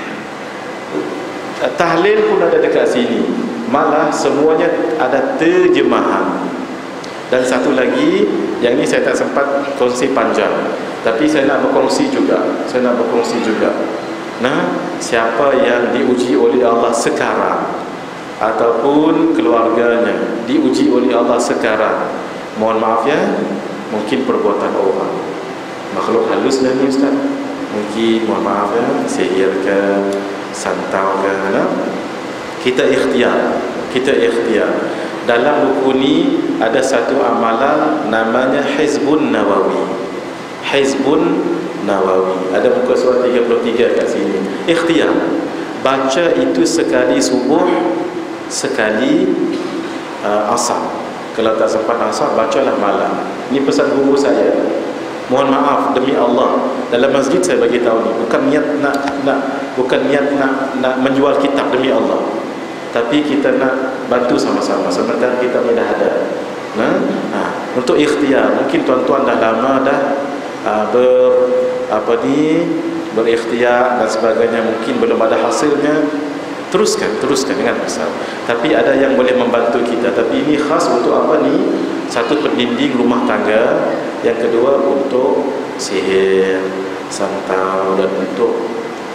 tahlil pun ada dekat sini. Malah semuanya ada terjemahan. Dan satu lagi, yang ini saya tak sempat kongsi panjang, tapi saya nak berkongsi juga. Saya nak berkongsi juga. Nah, siapa yang diuji oleh Allah sekarang, ataupun keluarganya diuji oleh Allah sekarang, mohon maaf ya, mungkin perbuatan orang, makhluk halus dah ni ustaz, mungkin mohon maaf ya, sihir ke, santau ke, nah? Kita ikhtiar, kita ikhtiar. Dalam buku ni ada satu amalan namanya Hizbun Nawawi. Hizbun Nawawi. Ada muka surat tiga puluh tiga kat sini. Ikhtiar. Baca itu sekali subuh, sekali uh, asar. Kalau tak sempat asar, bacalah malam. Ini pesan guru saya. Mohon maaf, demi Allah, dalam masjid saya bagi tahu ni, bukan niat nak nak bukan niat nak nak menjual kitab, demi Allah. Tapi kita nak bantu sama-sama, sementara kita dah ada. Nah, nah, untuk ikhtiar. Mungkin tuan-tuan dah lama dah uh, ber apa ni berikhtiar dan sebagainya, mungkin belum ada hasilnya. Teruskan, teruskan dengan besar. Tapi ada yang boleh membantu kita. Tapi ini khas untuk apa ni? Satu, pendinding rumah tangga. Yang kedua, untuk sihir, santau, dan untuk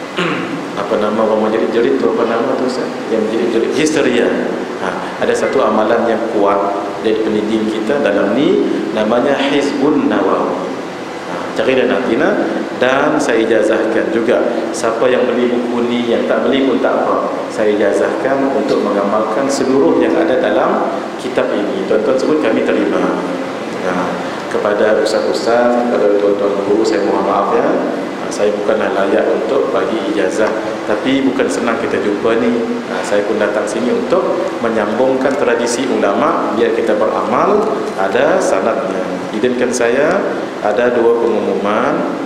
apa nama orang menjerit-jerit tu, apa nama tu Ustaz? Yang menjerit-jerit, histeria. Ha, ada satu amalan yang kuat dari pendinding kita dalam ni, namanya Hizbun Nawawi. Cari dan nanti, nah. Dan saya ijazahkan juga siapa yang beli buku ni, yang tak beli pun tak apa, saya ijazahkan untuk mengamalkan seluruh yang ada dalam kitab ini. Tuan-tuan sebut, kami terima. Nah, kepada ustaz-ustaz, kepada tuan-tuan guru, saya mohon maaf ya, saya bukanlah layak untuk bagi ijazah, tapi bukan senang kita jumpa ni. Nah, saya pun datang sini untuk menyambungkan tradisi ulama, biar kita beramal ada sanadnya. Izinkan saya ada dua pengumuman.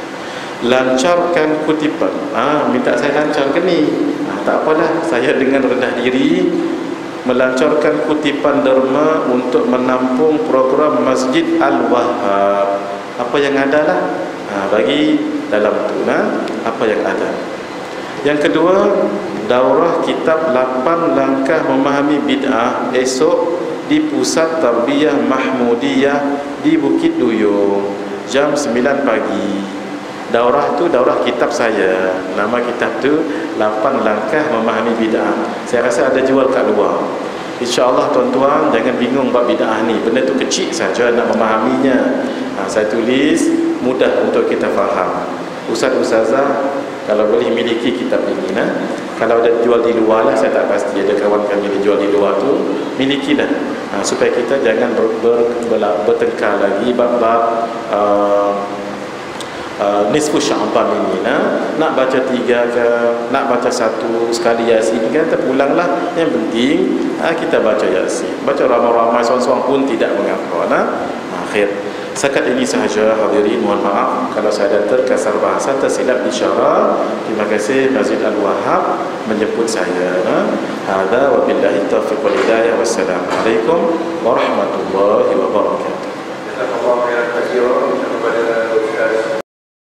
Lancarkan kutipan. Ah, minta saya lancarkan ni. Ah, tak apalah, saya dengan rendah diri melancarkan kutipan derma untuk menampung program Masjid Al-Wahhab. Apa yang ada lah, ah, bagi dalam tu, nah, apa yang ada. Yang kedua, daurah kitab lapan langkah memahami bid'ah esok di Pusat Tarbiyah Mahmudiyah di Bukit Duyung jam sembilan pagi. Daurah tu daurah kitab saya. Nama kitab tu lapan langkah memahami bid'ah. Saya rasa ada jual kat luar. InsyaAllah tuan-tuan jangan bingung bab bid'ah ni. Benda tu kecil saja nak memahaminya. Ha, saya tulis mudah untuk kita faham. Ustaz-ustazah kalau boleh miliki kitab ini, nah. Kalau ada jual di luar lah, saya tak pasti ada kawan kami dijual di luar tu, milikilah. Ha, supaya kita jangan ber, ber, ber, bertengkar lagi bab-bab uh, uh, nisfu Sya'ban ini, nah. Nak baca tiga ke, nak baca satu sekali Yasin kan, terpulanglah. Yang penting ha, kita baca Yasin. Baca ramai-ramai seorang-seorang pun tidak mengapa, nah. Akhir. Sekat ini sahaja hadirin, mohon maaf kalau saya ada terkasar bahasa, tersilap bicara. Terima kasih Masjid Al-Wahhab menjemput saya. Hadza wa billahi taufiq wal hidayah. Wassalamualaikum warahmatullahi wabarakatuh. Jazakallahu khairan katsiran kepada Ustaz.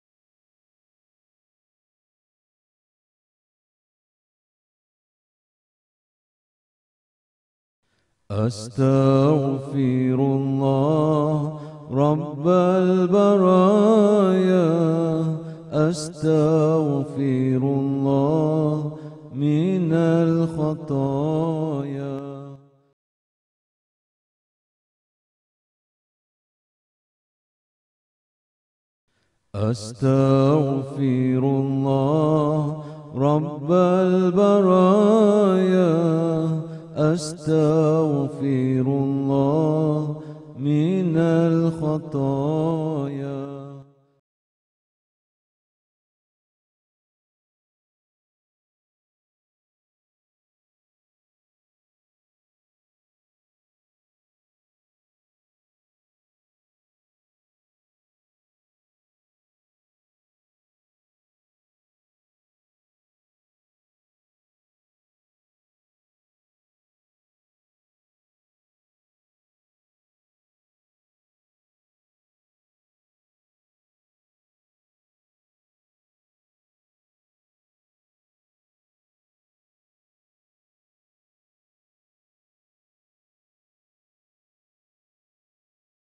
Astaghfirullah Rabbal baraya, astaghfirullah minal khataya. Astaghfirullah Rabbal baraya, astaghfirullah minal khataya.